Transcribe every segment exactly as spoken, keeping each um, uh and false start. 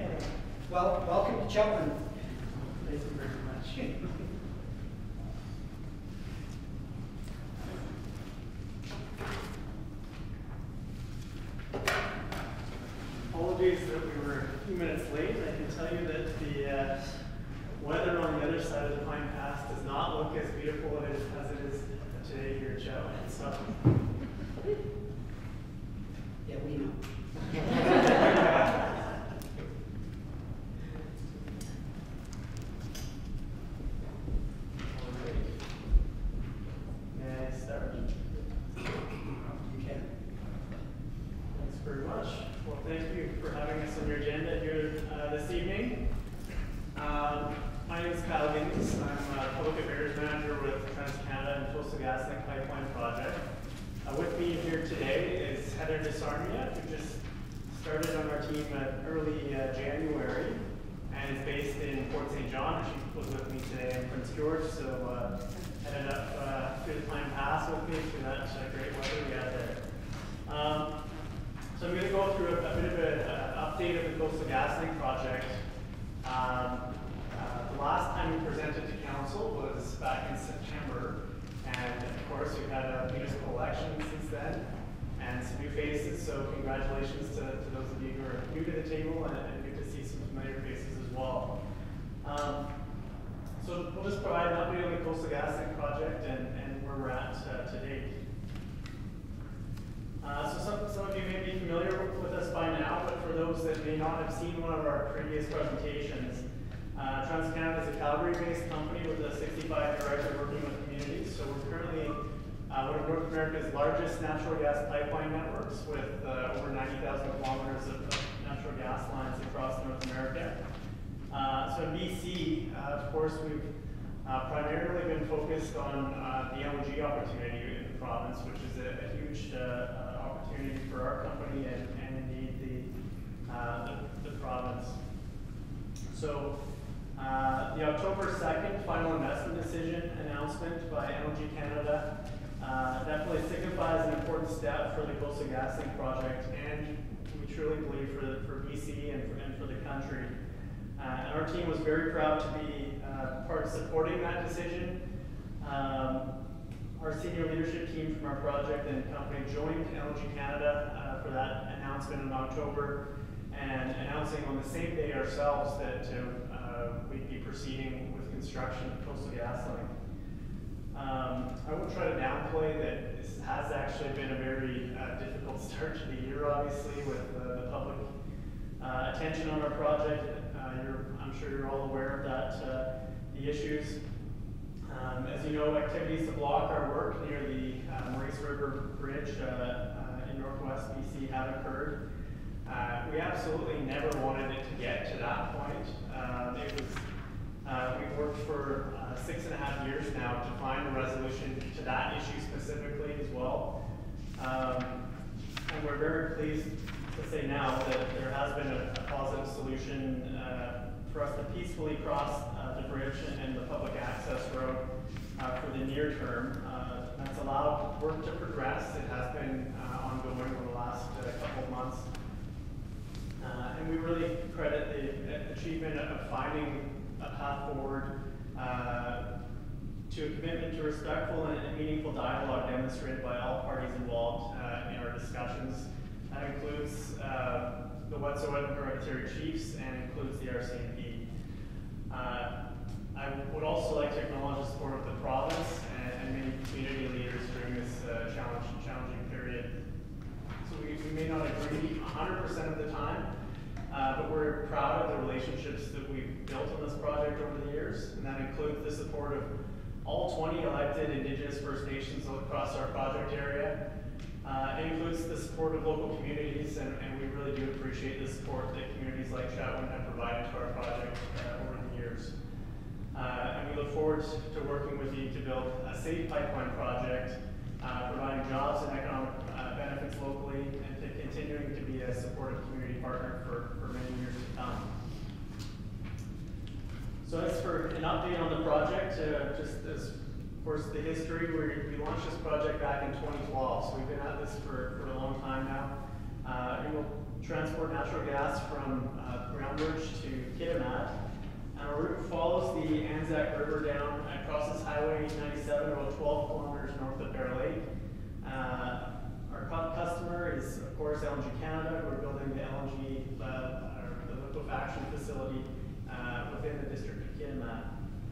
Okay. Well, welcome to Chetwynd. Thank you very much. Apologies that we were a few minutes late. I can tell you that the uh, weather on the other side of the Pine Pass does not look as beautiful as, as it is today here at Chetwynd. So. Yeah, we know. May I start? You can. Thanks very much. Well, thank you for having us on your agenda here uh, this evening. Um, my name is Chetwynd. I'm a Public Affairs Manager with TransCanada and Coastal GasLink Pipeline Project. Uh, with me here today is Heather Desarmia, who just started on our team in early uh, January and is based in Port Saint John. She was with me today in Prince George, so uh, headed up uh, through the Pine Pass with me through that uh, great weather we had there. Um, so I'm going to go through a, a bit of an update of the Coastal GasLink project. Um, uh, the last time we presented to Council was back in September, and of course we've had a municipal election since then and some new faces, so congratulations to, to those of you who are new to the table, and, and good to see some familiar faces as well. Um, so we'll just provide an update on the Coastal GasLink project and, and where we're at uh, to date. Uh, so some, some of you may be familiar with us by now, but for those that may not have seen one of our previous presentations, uh, TransCanada is a Calgary-based company with a sixty-five year record working with communities. So we're currently uh, one of North America's largest natural gas pipeline networks with uh, over ninety thousand kilometers of, of natural gas lines across North America. Uh, so in B C, uh, of course, we've uh, primarily been focused on uh, the L N G opportunity in the province, which is a, a huge uh, opportunity for our company and, and indeed the, uh, the, the province. So uh, the October second final investment decision announcement by L N G Canada uh, definitely signifies an important step for the Coastal GasLink project, and we truly believe for, the, for B C and for, and for the country. Uh, and our team was very proud to be uh, part of supporting that decision. Um, Our senior leadership team from our project and company joined L N G Canada uh, for that announcement in October, and announcing on the same day ourselves that uh, we'd be proceeding with construction of Coastal GasLink. Um, I won't try to downplay that this has actually been a very uh, difficult start to the year, obviously, with uh, the public uh, attention on our project. Uh, you're, I'm sure you're all aware of that, uh, the issues. Um, as you know, activities to block our work near the uh, Maurice River Bridge uh, uh, in northwest B C have occurred. Uh, we absolutely never wanted it to get to that point. Uh, it was, uh, we've worked for uh, six and a half years now to find a resolution to that issue specifically as well. Um, and we're very pleased to say now that there has been a, a positive solution uh, for us to peacefully cross uh, the bridge and, and the public access road uh, for the near term. Uh, that's allowed work to progress. It has been uh, ongoing over the last uh, couple of months. Uh, and we really credit the achievement of finding a path forward uh, to a commitment to respectful and meaningful dialogue demonstrated by all parties involved uh, in our discussions. That includes uh, the Wet'suwet'en Hereditary Chiefs and includes the R C M P. Uh, I would also like to acknowledge the support of the province and, and many community leaders during this uh, challenge, challenging period. So we, we may not agree one hundred percent of the time, uh, but we're proud of the relationships that we've built on this project over the years, and that includes the support of all twenty elected Indigenous First Nations across our project area. Uh, it includes the support of local communities, and, and we really do appreciate the support that communities like Chetwynd have provided to our project uh, over the years. Uh, and we look forward to working with you to build a safe pipeline project, uh, providing jobs and economic uh, benefits locally, and to continuing to be a supportive community partner for, for many years to come. So as for an update on the project, uh, just as of course the history, we, we launched this project back in twenty twelve, so we've been at this for, for a long time now. Uh, and we'll transport natural gas from uh, Groundbridge to Kitimat. And our route follows the Anzac River down and crosses Highway ninety-seven about twelve kilometers north of Bear Lake. Uh, our cu customer is, of course, L N G Canada, who are building the L N G, uh, or the liquefaction facility uh, within the district of Kitimat.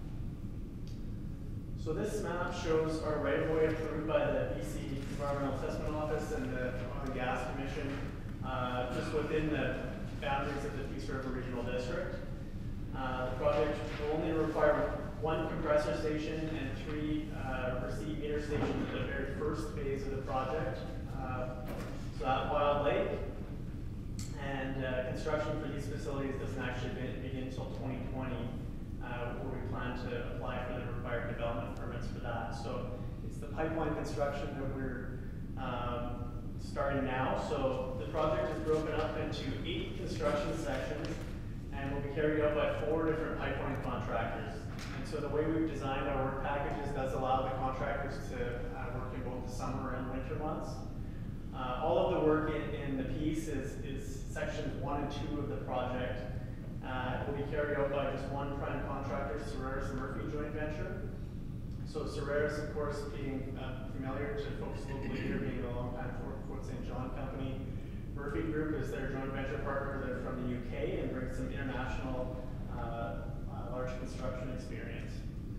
So this map shows our right-of-way approved by the B C Environmental Assessment Office and the Oil and Gas Commission, uh, just within the boundaries of the Peace River Regional District. Uh, the project will only require one compressor station and three uh, receipt meter stations at the very first phase of the project. Uh, so at Wild Lake, and uh, construction for these facilities doesn't actually be, begin until twenty twenty, uh, where we plan to apply for the required development permits for that. So it's the pipeline construction that we're um, starting now. So the project is broken up into eight construction sections and will be carried out by four different pipeline contractors. And so the way we've designed our work packages does allow the contractors to uh, work in both the summer and winter months. Uh, all of the work in, in the piece is, is sections one and two of the project. Uh, it will be carried out by just one prime contractor, Solaris and Murphy joint venture. So Solaris, of course, being uh, familiar to folks locally here, being a long-time Fort Saint John company. Murphy Group is their joint venture partner. They're from the U K and bring some international uh, uh, large construction experience.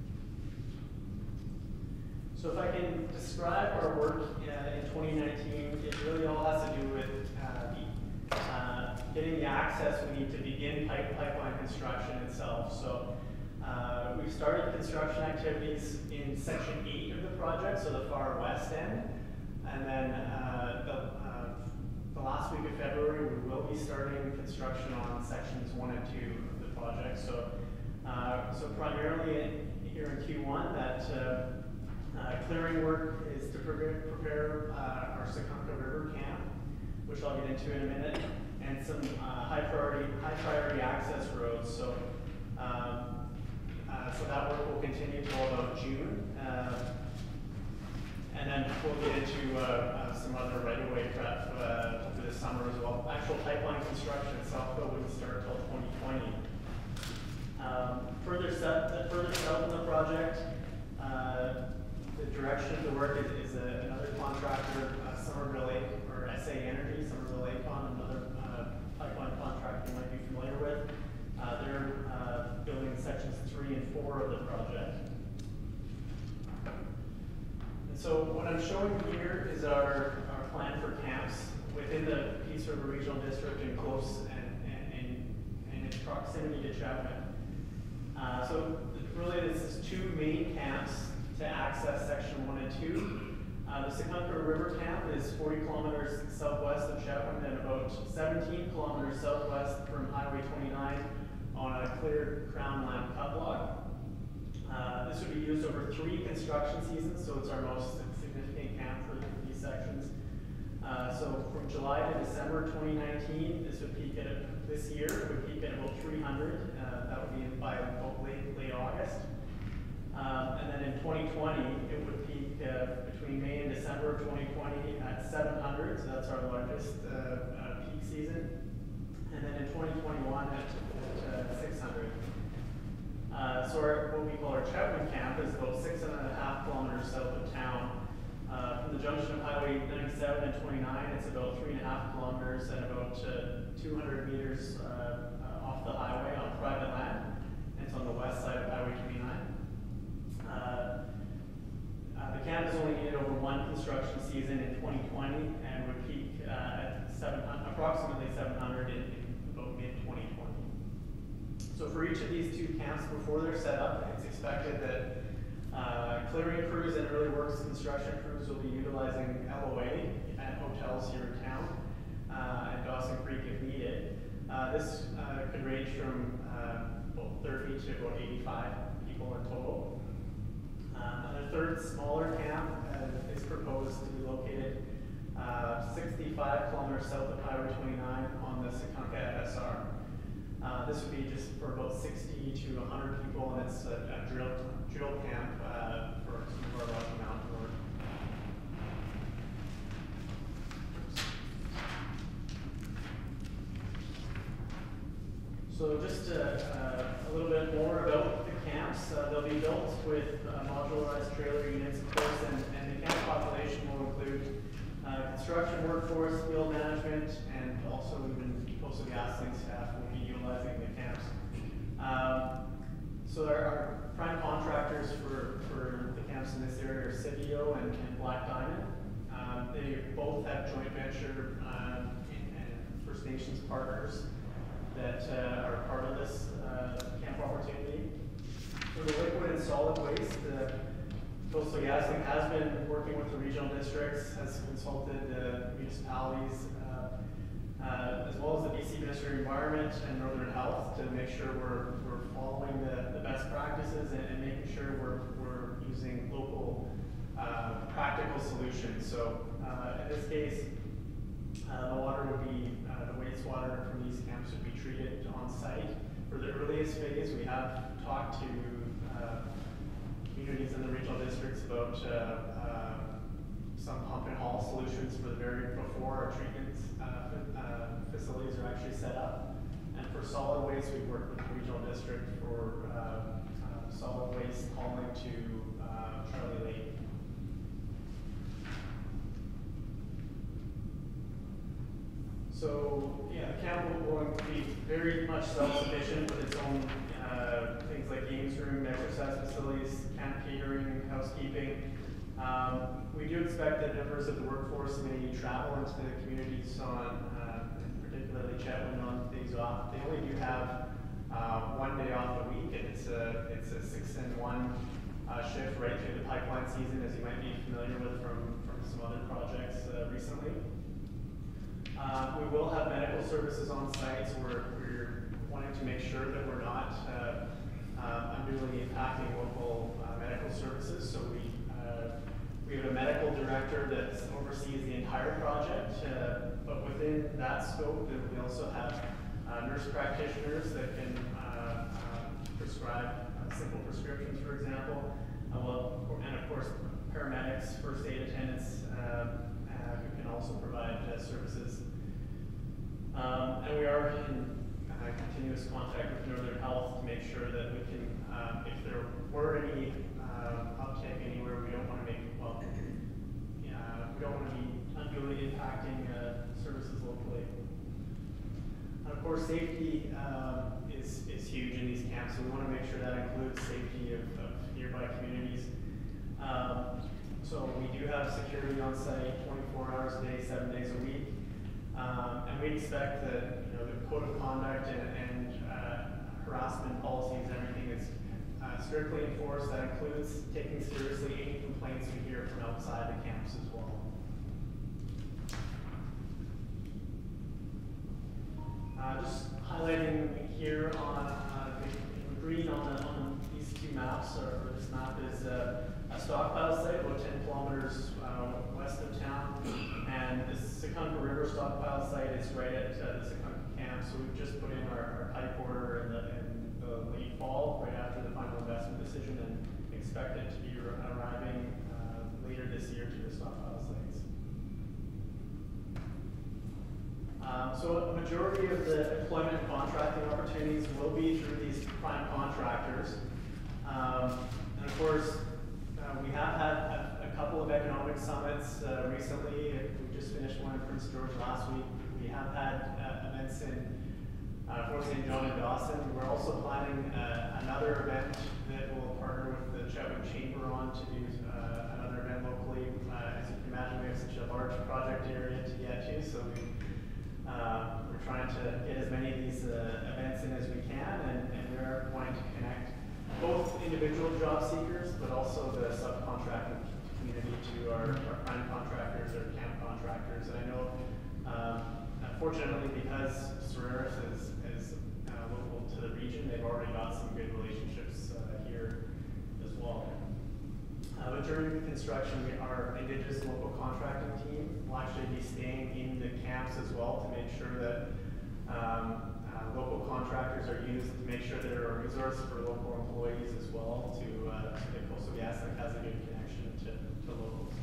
So if I can describe our work uh, in twenty nineteen, it really all has to do with uh, the, uh, getting the access we need to begin pipe, pipeline construction itself. So uh, we've started construction activities in section eight of the project, so the far west end. And then uh, the, uh, the last week of February, we will be starting construction on sections one and two of the project. So, uh, so primarily in, here in Q one, that uh, uh, clearing work is to prepare, prepare uh, our Sekunka River camp, which I'll get into in a minute, and some uh, high priority high priority access roads. So, um, uh, so that work will continue till about June. Uh, And then we'll get into uh, uh, some other right-of-way prep uh, for the summer as well. Actual pipeline construction itself, though, wouldn't start until twenty twenty. Um, further, set, further south in the project, uh, the direction of the work is, is a, another contractor, uh, Somerville Lake, or S A Energy, Somerville Lake on another uh, pipeline contract you might be familiar with. Uh, they're uh, building sections three and four of the project. So what I'm showing here is our, our plan for camps within the Peace River Regional District and close and, and, and, and in proximity to Chetwynd. Uh, so really this is two main camps to access section one and two. Uh, the Sekunka River camp is forty kilometers southwest of Chetwynd and about seventeen kilometers southwest from Highway twenty-nine on a clear Crown Land cut block. Uh, this would be used over three construction seasons, so it's our most significant camp for these sections. Uh, so from July to December twenty nineteen, this would peak at, this year, it would peak at about three hundred. Uh, that would be by about late, late August. Um, and then in twenty twenty, it would peak uh, between May and December of twenty twenty at seven hundred, so that's our largest uh, uh, peak season. And then in twenty twenty-one at, at uh, six hundred. Uh, so our, what we call our Chetwynd camp is about six and a half kilometers south of town. Uh, from the junction of Highway ninety-seven and twenty-nine, it's about three and a half kilometers and about uh, two hundred meters uh, uh, off the highway on private land. And it's on the west side of Highway twenty-nine. Uh, uh, the camp is only needed over one construction season in twenty twenty and would peak uh, at seven, approximately seven hundred in, in about mid twenty twenty. So for each of these two camps, before they're set up, it's expected that uh, clearing crews and early works construction crews will be utilizing L O A at hotels here in town uh, and Dawson Creek if needed. Uh, this uh, could range from uh, about thirty to about eighty-five people in total. Um, and a third smaller camp uh, is proposed to be located uh, sixty-five kilometers south of Highway twenty-nine on the Sekunka F S R. Uh, this would be just for about sixty to one hundred people, and it's a, a drill, drill camp uh, for some of our Rocky Mountain work. So just uh, uh, a little bit more about the camps. Uh, they'll be built with uh, modularized trailer units, of course, and, and the camp population will include uh, construction workforce, field management, and also even coastal gasling staff will be utilizing the camps. Um, so our, our prime contractors for, for the camps in this area are Civio and, and Black Diamond. Um, they both have joint venture um, and, and First Nations partners that uh, are part of this uh, camp opportunity. For the liquid and solid waste, uh, Coastal GasLink has been working with the regional districts, has consulted the municipalities, uh, uh, as well as the B C Ministry of Environment and Northern Health to make sure we're, we're following the, the best practices and, and making sure we're, we're using local uh, practical solutions. So uh, in this case, uh, the water would be, uh, the wastewater from these camps would be treated on site. For the earliest phase, we have talked to uh, communities in the regional districts about uh, uh, some pump and haul solutions for the very before our treatment uh, uh, facilities are actually set up. And for solid waste, we've worked with the regional district for uh, uh, solid waste hauling to uh, Charlie Lake. So yeah, the camp will, will be very much self-sufficient with its own uh, things like games room, exercise facilities, camp catering, housekeeping. Um, we do expect that members of the workforce may travel into the communities on, uh, particularly Chetwynd on days off. They only do have uh, one day off a week, and it's a it's a six and one uh, shift right through the pipeline season, as you might be familiar with from from some other projects uh, recently. Uh, we will have medical services on site, so we're, we're wanting to make sure that we're not uh, um, unduly impacting local uh, medical services. So we uh, we have a medical director that oversees the entire project, uh, but within that scope, we also have uh, nurse practitioners that can uh, uh, prescribe uh, simple prescriptions, for example, uh, well, and of course paramedics, first aid attendants, uh, uh, who can also provide uh, services. Um, and we are in uh, continuous contact with Northern Health to make sure that we can, um, if there were any uh, uptake anywhere, we don't want to make, well, uh, we don't want to be unduly impacting uh, services locally. And of course, safety uh, is, is huge in these camps, so we want to make sure that includes safety of, of nearby communities. Um, so we do have security on site twenty-four hours a day, seven days a week. Um, and we expect that, you know, the code of conduct and, and uh, harassment policies, everything is uh, strictly enforced. That includes taking seriously any complaints we hear from outside the camps as well. Uh, just highlighting here on uh, the green on, the, on these two maps, or, or this map is uh, a stockpile site about ten kilometers uh, west of town, and this Chetwynd River stockpile site is right at uh, the Chetwynd camp. So we've just put in our, our pipe order in the, in the late fall, right after the final investment decision, and expect it to be arriving uh, later this year to the stockpile sites. Um, so a majority of the employment and contracting opportunities will be through these prime contractors, um, and of course. Uh, we have had a, a couple of economic summits uh, recently. We just finished one in Prince George last week. We have had uh, events in uh, Fort Saint John and Dawson. We're also planning uh, another event that will partner with the Chetwynd Chamber on to do uh, another event locally. Uh, as you can imagine, we have such a large project area to get to, so we, uh, we're trying to get as many of these uh, events in as we can, and, and we're wanting to connect both individual job seekers, but also the subcontracting community to our, our prime contractors or camp contractors. And I know, um, unfortunately, because Solaris is, is uh, local to the region, they've already got some good relationships uh, here as well. Uh, but during construction, we, our Indigenous local contracting team will actually be staying in the camps as well to make sure that um, Uh, local contractors are used to make sure they're a resource for local employees as well to, uh, to the Coastal GasLink has a good connection to, to locals.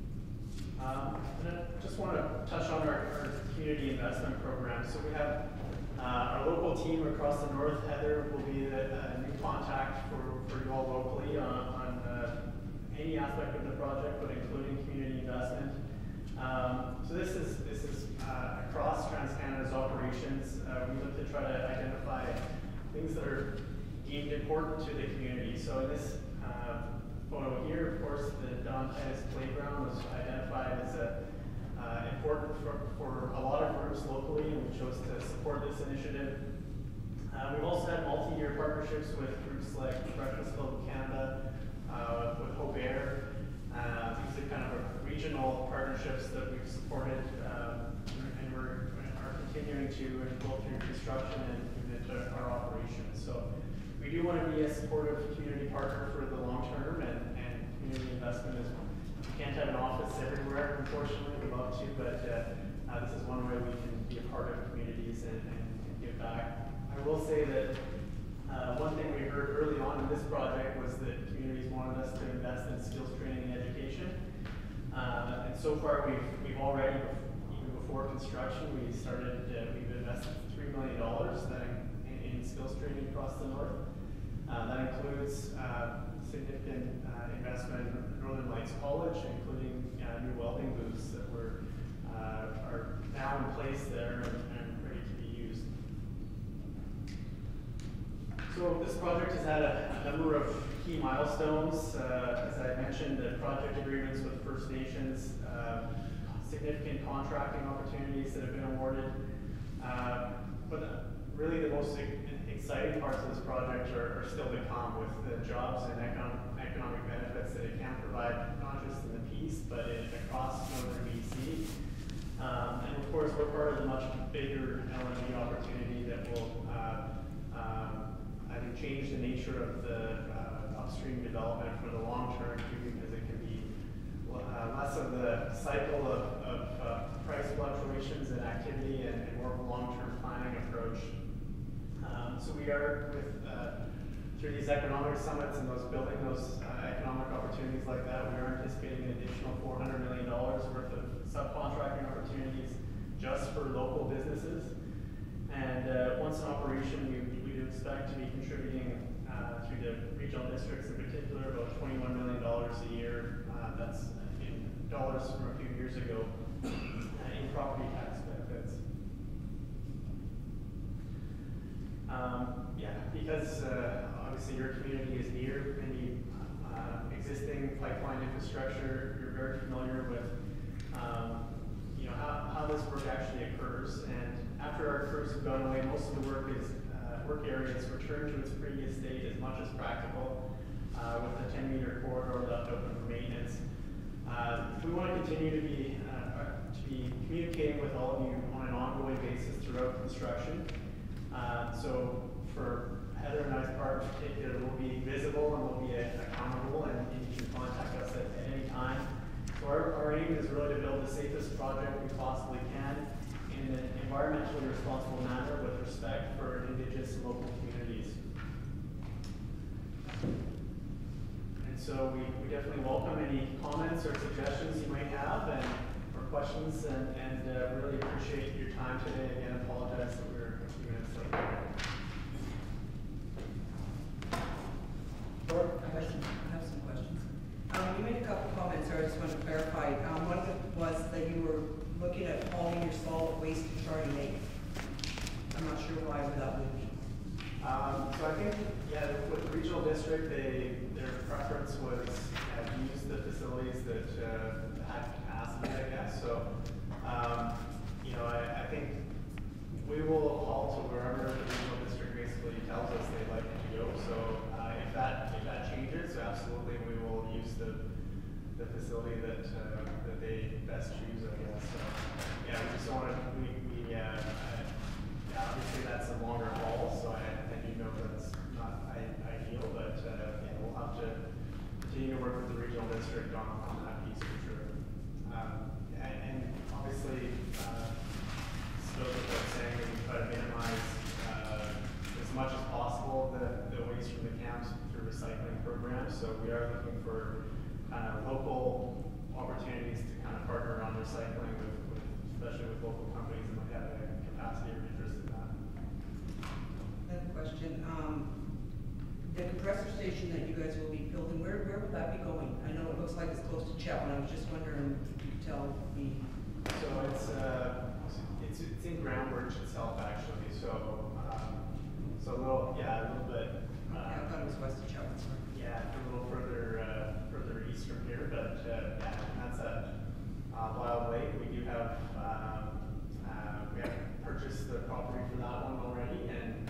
Um, and I just want to touch on our, our community investment program. So we have Uh, our local team across the north, Heather, will be the uh, new contact for, for you all locally on, on uh, any aspect of the project, but including community investment. Um, so this is this is uh, across TransCanada's operations. Uh, we look to try to identify things that are deemed important to the community. So in this uh, photo here, of course, the Don Titus Playground was identified as a uh, important for, for a lot of groups locally, and we chose to support this initiative. Uh, we've also had multi-year partnerships with groups like Breakfast Club of Canada, uh, with Hope Air. Uh, these are kind of regional partnerships that we've supported, uh, and we're are continuing to go through construction and into our operations. So we do want to be a supportive community partner for the long term, and, and community investment is, we can't have an office everywhere, unfortunately, we'd love to, but uh, uh, this is one way we can be a part of communities and, and, and give back. I will say that uh, one thing we heard early on in this project was that communities wanted us to invest in skills training and education. Uh, and so far we've, we've already, even before construction, we started, uh, we've invested three million dollars that in, in skills training across the north. Uh, that includes uh, significant uh, investment in Northern Lights College, including uh, new welding booths that were, uh, are now in place there and, and ready to be used. So this project has had a, a number of key milestones. Uh, as I mentioned, the project agreements with First Nations, uh, significant contracting opportunities that have been awarded. Uh, but really the most exciting parts of this project are, are still to come, with the jobs and economic, economic benefits that it can provide, not just in the Peace, but in, across northern B C. Um, and of course, we're part of the much bigger L N G opportunity that will, uh, um, I think, change the nature of the uh, upstream development for the long term, too, because it can be uh, less of the cycle of, of uh, price fluctuations and activity, and, and more of a long-term planning approach. Um, so we are, with uh, through these economic summits and those building those uh, economic opportunities like that, we are anticipating an additional four hundred million dollars worth of subcontracting opportunities just for local businesses. And uh, once in operation, we, we do expect to be contributing uh, through the regional districts in particular about twenty-one million dollars a year. Uh, that's in dollars from a few years ago uh, in property tax benefits. Um, yeah, because uh, obviously your community is near any uh, existing pipeline infrastructure, you're very familiar with um, you know, how, how this work actually occurs. And after our crews have gone away, most of the work is uh, work areas returned to its previous state as much as practical, uh, with a ten meter corridor left open for maintenance. Uh, we want to continue to be uh, to be communicating with all of you on an ongoing basis throughout construction. Uh, so for Heather and I's part in particular, we'll be visible and we'll be accountable, and, and you can contact us at, at any time. So our, our aim is really to build the safest project we possibly can in an environmentally responsible manner with respect for Indigenous and local communities. And so we, we definitely welcome any comments or suggestions you might have, and or questions, and, and uh, really appreciate your time today. Again, apologize that we were a few minutes late. I have some, I have some questions. Um, you made a couple comments there, I just want to clarify. Um, one of them was that you were looking at hauling your solid waste to Charlie Lake. I'm not sure why that would be. Um, so I think, yeah, with the regional district, they their preference was uh, to use the facilities that uh, had capacity, I guess. So, um, you know, I, I think we will haul to wherever the regional district basically tells us they'd like it to go. So uh, if that if that changes, absolutely we will use the the facility that uh, that they best choose, I guess. So yeah, we just want to we we uh, uh, yeah, obviously that's a longer haul, so I, I do know that's not I, ideal, but uh, yeah, we'll have to continue to work with the regional district on, on that piece for sure. Um, and, and obviously, uh, still without saying that we try to minimize uh, as much as possible the, the waste from the camps through recycling programs. So we are looking for kind of local opportunities to kind of partner on recycling with, with especially with local companies that might have a capacity or interest in that. question. Um, the compressor station that you guys will be building, where, where will that be going? I know it looks like it's close to Chetwynd. I was just wondering if you could tell me. So it's, uh, it's, it's in Groundbridge itself, actually, so, um, so a little, yeah, a little bit, uh, Yeah, I thought it was west of Chetwynd, sorry. yeah, a little further, uh, further east from here, but, uh, yeah, that's at, uh, Wild Lake. We do have, um, uh, we have purchased the property for that one already, and,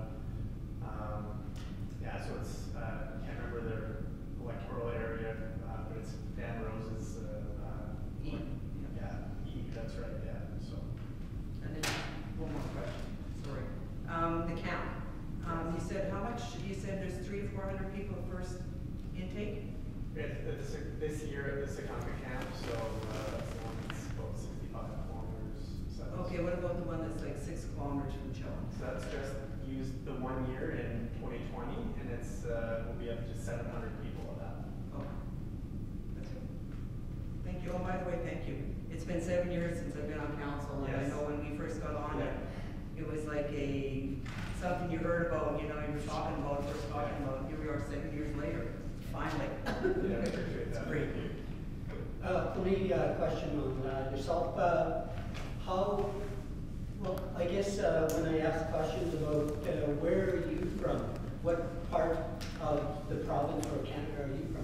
uh, um, yeah, so it's, uh, I can't remember their electoral area, uh, but it's Dan Rose's, uh, uh, E. yeah, E, that's right, yeah, so. And then one more question, sorry. Um, the camp, um, you said how much, you said there's three to four hundred people first intake? It's, it's, this year at the Secaucus camp, so, uh, that's the one that's about sixty-five kilometers. So that's- Okay, what about the one that's like six kilometers from Chetwynd? So that's just used the one year in twenty twenty, and it's, uh, will be up to seven hundred people of that. Oh, that's it. Thank you. Oh, by the way, thank you. It's been seven years since I've been on council, and I Yes. know when we first got on it, Yeah. it was like a, something you heard about, you know, you were talking about, first talking about, here we are seven years later, finally. Yeah, I appreciate It's that. great. Thank you. Uh, only, uh, question on, uh, yourself, uh, how, well, I guess, uh, when I ask questions about, uh, where are you from? What part of the province or Canada are you from?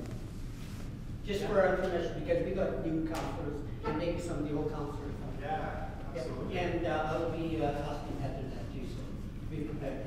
Just for our information, because we got new councillors, and maybe some of the old councillors. don't. Yeah, absolutely. And, uh, I'll be, uh, asking Heather that too, so be prepared,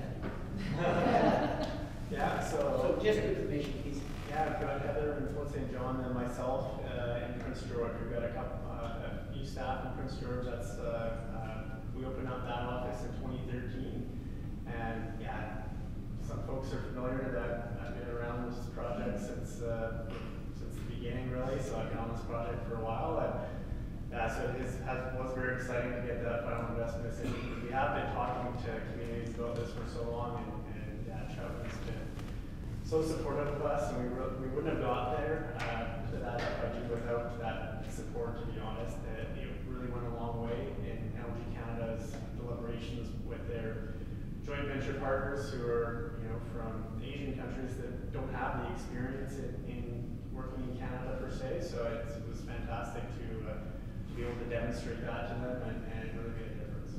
Heather. Yeah, so. So just information, please. Yeah, I've got Heather in Fort Saint John and myself, uh, in Prince George. We've got a couple, uh, a few staff in Prince George. That's, uh, uh, we opened up that office in twenty thirteen. And yeah, some folks are familiar that I've been around this project since, uh, since the beginning really. So I've been on this project for a while. And, yeah, so it is, has, was very exciting to get that final investment decision. We have been talking to communities about this for so long, and, and yeah, Chetwynd's been so supportive of us, and we, re we wouldn't have got there uh, to that F I G without that support, to be honest. It, it really went a long way in L G Canada's deliberations with their joint venture partners who are, you know, from Asian countries that don't have the experience in, in working in Canada per se. So it, it was fantastic to, uh, to be able to demonstrate that to them and, and really make a difference.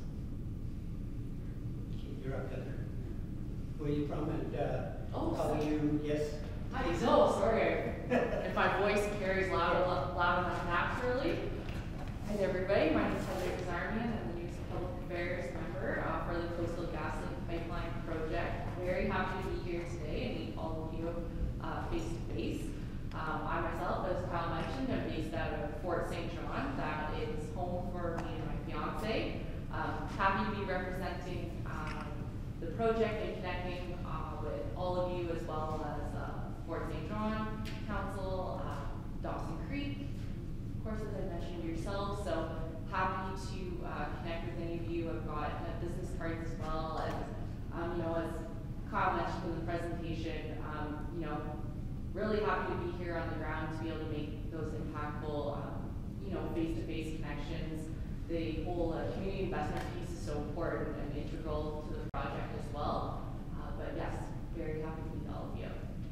You're up, Heather. Where are you from, and, uh, Oh, how sorry. you, yes? Hi, so sorry if my voice carries loud, loud enough naturally. Hi everybody, my name is Chetwynd. I'm the News and Public Affairs member uh, for the Coastal GasLink Pipeline Project. Very happy to be here today and meet all of you uh, face to face. Um, I myself, as Kyle mentioned, am based out of Fort Saint John. That is home for me and my fiance. Um, happy to be representing um, the project and connecting uh, with all of you, as well as uh, Fort Saint John Council, uh, Dawson Creek, of course, as I mentioned yourself. So happy to uh, connect with any of you. I've got uh, business cards as well, and um, you know, as Kyle mentioned in the presentation, um, you know, really happy to be here on the ground to be able to make those impactful, um, you know, face-to-face connections. The whole uh, community investment piece is so important and integral to the project as well. Uh, but yes, very happy to meet all of you.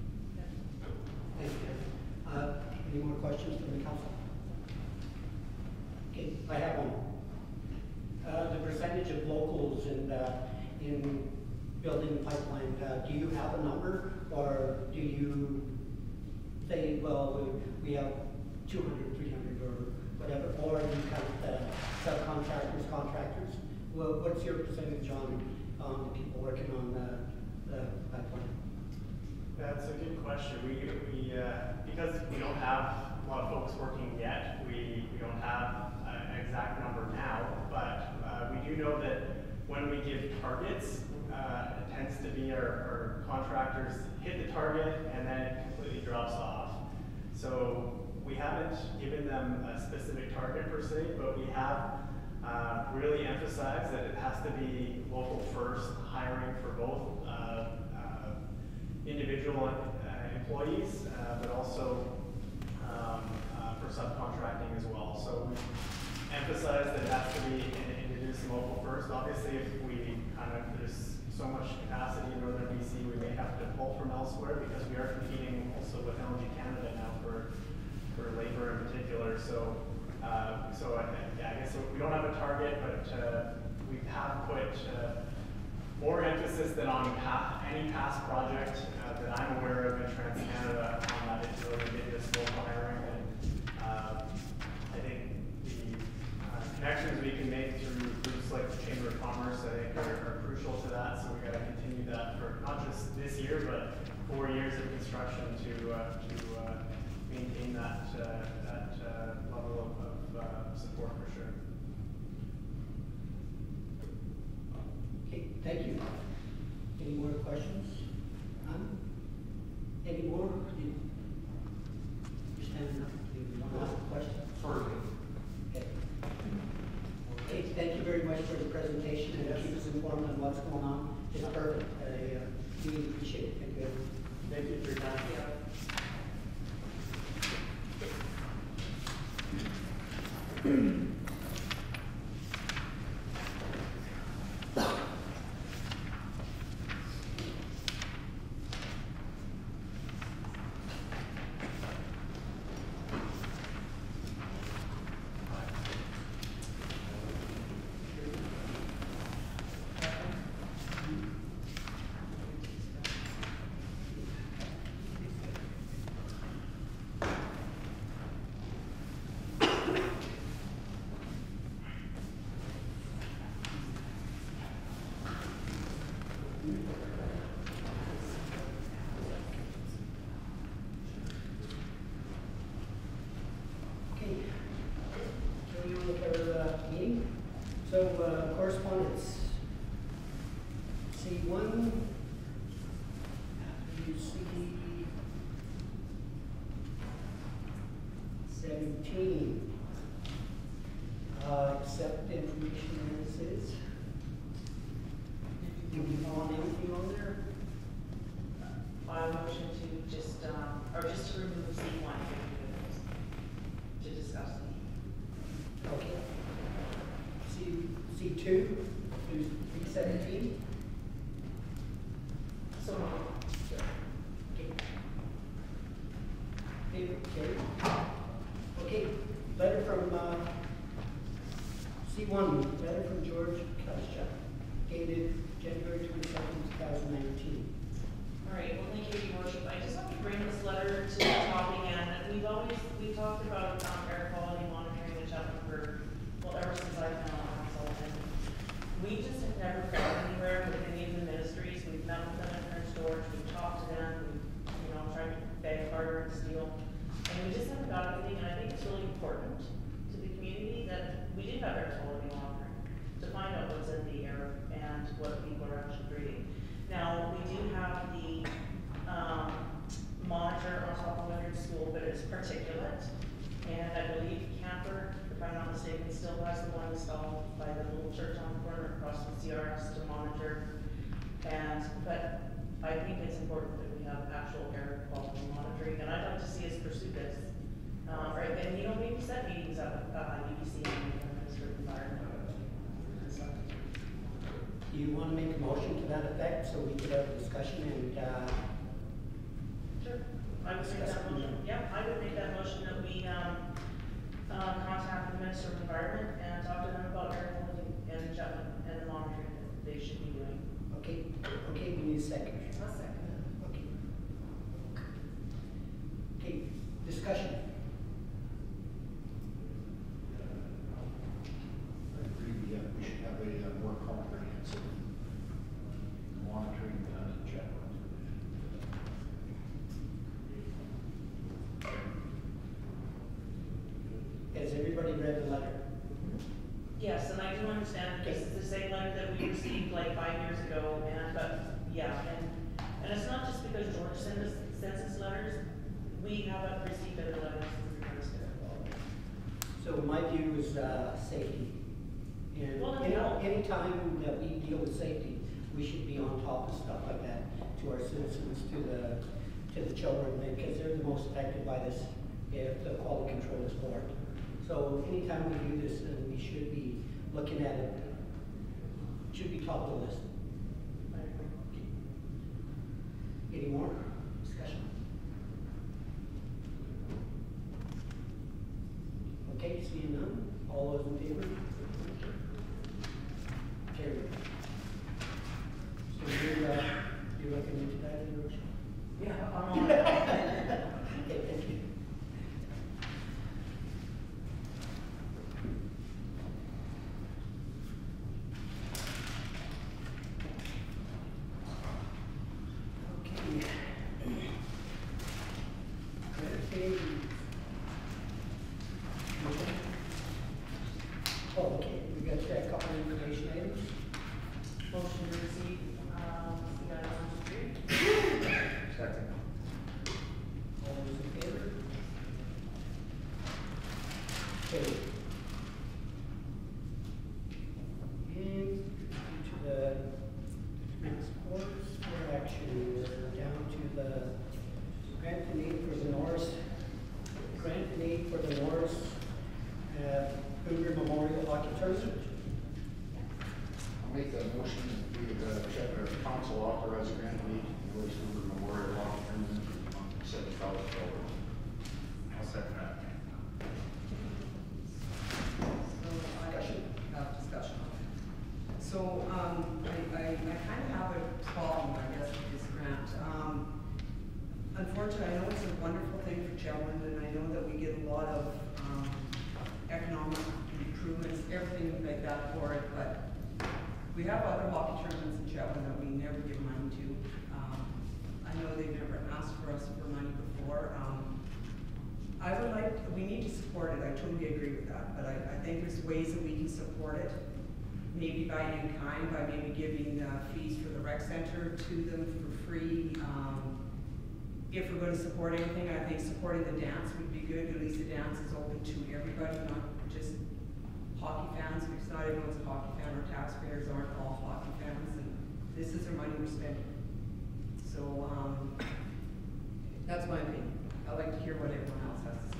Thank you. Uh, any more questions from the council? Okay, I have one. Uh, the percentage of locals in, uh, in building the pipeline, uh, do you have a number, or do you say, well, we, we have two hundred, three hundred, or whatever, or do you count uh, subcontractors, contractors? Well, what's your percentage on, on the people working on the, the pipeline? That's a good question. We, we uh, because we don't have a lot of folks working yet, we, we don't have an exact number now, but uh, we do know that when we give targets, uh, it tends to be our, our contractors hit the target and then it completely drops off. So we haven't given them a specific target per se, but we have uh, really emphasized that it has to be local first, hiring for both uh, individual uh, employees, uh, but also um, uh, for subcontracting as well. So we emphasize that it has to be in, introduced local first. Obviously, if we kind of, there's so much capacity in northern B C, we may have to pull from elsewhere because we are competing also with Energy Canada now for, for labor in particular. So, uh, so I, yeah, I guess we don't have a target, but uh, we have put uh, more emphasis than on pa any past project uh, that I'm aware of in TransCanada on that ability to get this local hiring. And uh, I think the uh, connections we can make through groups like the Chamber of Commerce, I think, are, are crucial to that. So we got to continue that for not just this year, but four years of construction to uh, to uh, maintain that uh, that uh, level of, of uh, support for sure. Okay, thank you. Any more questions? None? Any more? You- You're standing up. Do you want to ask a question? Sorry. Okay. Okay, thank you very much for the presentation and Yes. keep us informed on what's going on. It's perfect. I uh, really appreciate it. Thank you. Thank you for your time. Okay. Carry on with our uh, meeting. So uh, correspondence. C one. You see seventeen. Uh, accept information as is. Do we want anything on there? I motion to just, um, or just to remove C one, to discuss the. Okay. C, C two, do three seventeen. So, Okay. Okay, okay. Okay, letter from, uh, C one, letter from George Kaschak, dated January twenty-second, two thousand nineteen. all right, well, thank you, Your Worship. I just want to bring this letter to the top again. We've always, we talked about, um, air quality monitoring in Chetwynd for, well, ever since I've been on council. And we just have never gone anywhere with any of the ministries. We've met with them at French Doors, we've talked to them, we've, you know, tried to beg, barter, and steal. And we just haven't got anything, and I think it's really important to the community that we do have air quality monitoring to find out what's in the air and what people are actually breathing. Now, we do have the, um, monitor on top of Leonard School, but it's particulate. And I believe Camper, if I'm not mistaken, still has the one installed by the little church on the corner across from C R S to monitor. And, but I think it's important that we have actual air quality monitoring, and I'd like to see us pursue this. Uh, right, and you know, maybe set meetings up, uh, U B C and the Minister of Environment and stuff. Do you want to make a motion to that effect so we could have a discussion and, uh, Sure. I would make that motion, yeah, I would make that motion that we, um, uh, contact the Minister of Environment and talk to them about air quality and Chetwynd and the monitoring that they should be doing. okay, okay, we need a second. I'll second Okay. Okay, discussion. I agree, yeah, we should have a uh, more comprehensive monitoring done in Chetwynd. Has everybody read the letter? Yes, and I do understand this is the same letter that we received like five years ago, and, but, yeah, and, and it's not just because George sends us, sends us letters, we haven't received other letters in regards to air quality. So my view is, uh, safety. And Well, any, no. anytime that we deal with safety, we should be on top of stuff like that to our citizens, to the, to the children, because they're the most affected by this if the quality control is poor. So anytime we do this, then we should be looking at it, should be top of the list. Right. Any more discussion? Okay, seeing none, all those in favor? Carried. So you're, uh, you're looking into that, Rich? Yeah, I'm on it. Okay, thank you. Okay. Credit page. Oh, okay, we got a couple of information items. Motion to receive, um, C I one three. Second. All those in favor? Okay. And to the next course for action, we're down to the grant and aid for the Norris, grant and aid for the Norris, uh, Cougar Memorial Hockey Tournament. I'll make that motion that we, uh, check our council authorized grant lead for the Hoover Memorial Hockey Tournament for the month of seven thousand dollars. I'll second that. So I, uh, discussion. So, um, I, I, I kind of have a problem, I guess, with this grant. Um, unfortunately, I know it's a wonderful thing for Chetwynd, and I know that we get a lot of, um, economic improvements, everything like that for it, but we have other hockey tournaments in Chetwynd that we never give money to. Um, I know they've never asked for us for money before. Um, I would like, we need to support it, I totally agree with that, but I, I think there's ways that we can support it. Maybe by in kind, by maybe giving uh, fees for the rec center to them for free. Um, if we're gonna support anything, I think supporting the dance would be good, at least the dance is open to everybody, not just hockey fans, because not everyone's a hockey fan, or taxpayers aren't all hockey fans, and this is their money we're spending. So, um, that's my opinion. I'd like to hear what everyone else has to say.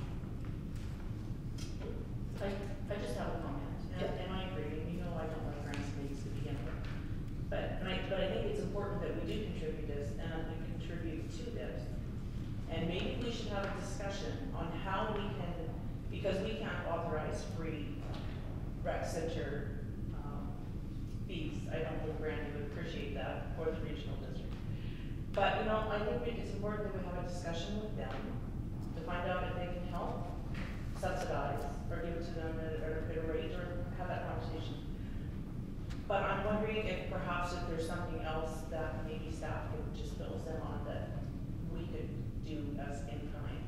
I, I just have a comment, and, Yeah. and I agree, and you know I don't like grants leagues to begin with. But, and I, but I think it's important that we do contribute this, and we contribute to this. And maybe we should have a discussion on how we can, because we can't authorize free rec center, um, fees. I don't think Randy would appreciate that, or the regional district. But, you know, I think it's important that we have a discussion with them to find out if they can help subsidize, or give it to them at a, at a rate, or have that conversation. But I'm wondering if perhaps if there's something else that maybe staff could just fill us in on that we could do as in kind.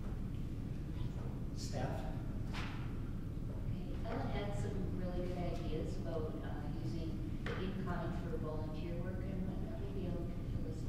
Staff? Okay, Ellen had some really good ideas about, uh, using in-kind for volunteer work and whatnot. Maybe Ellen can fill us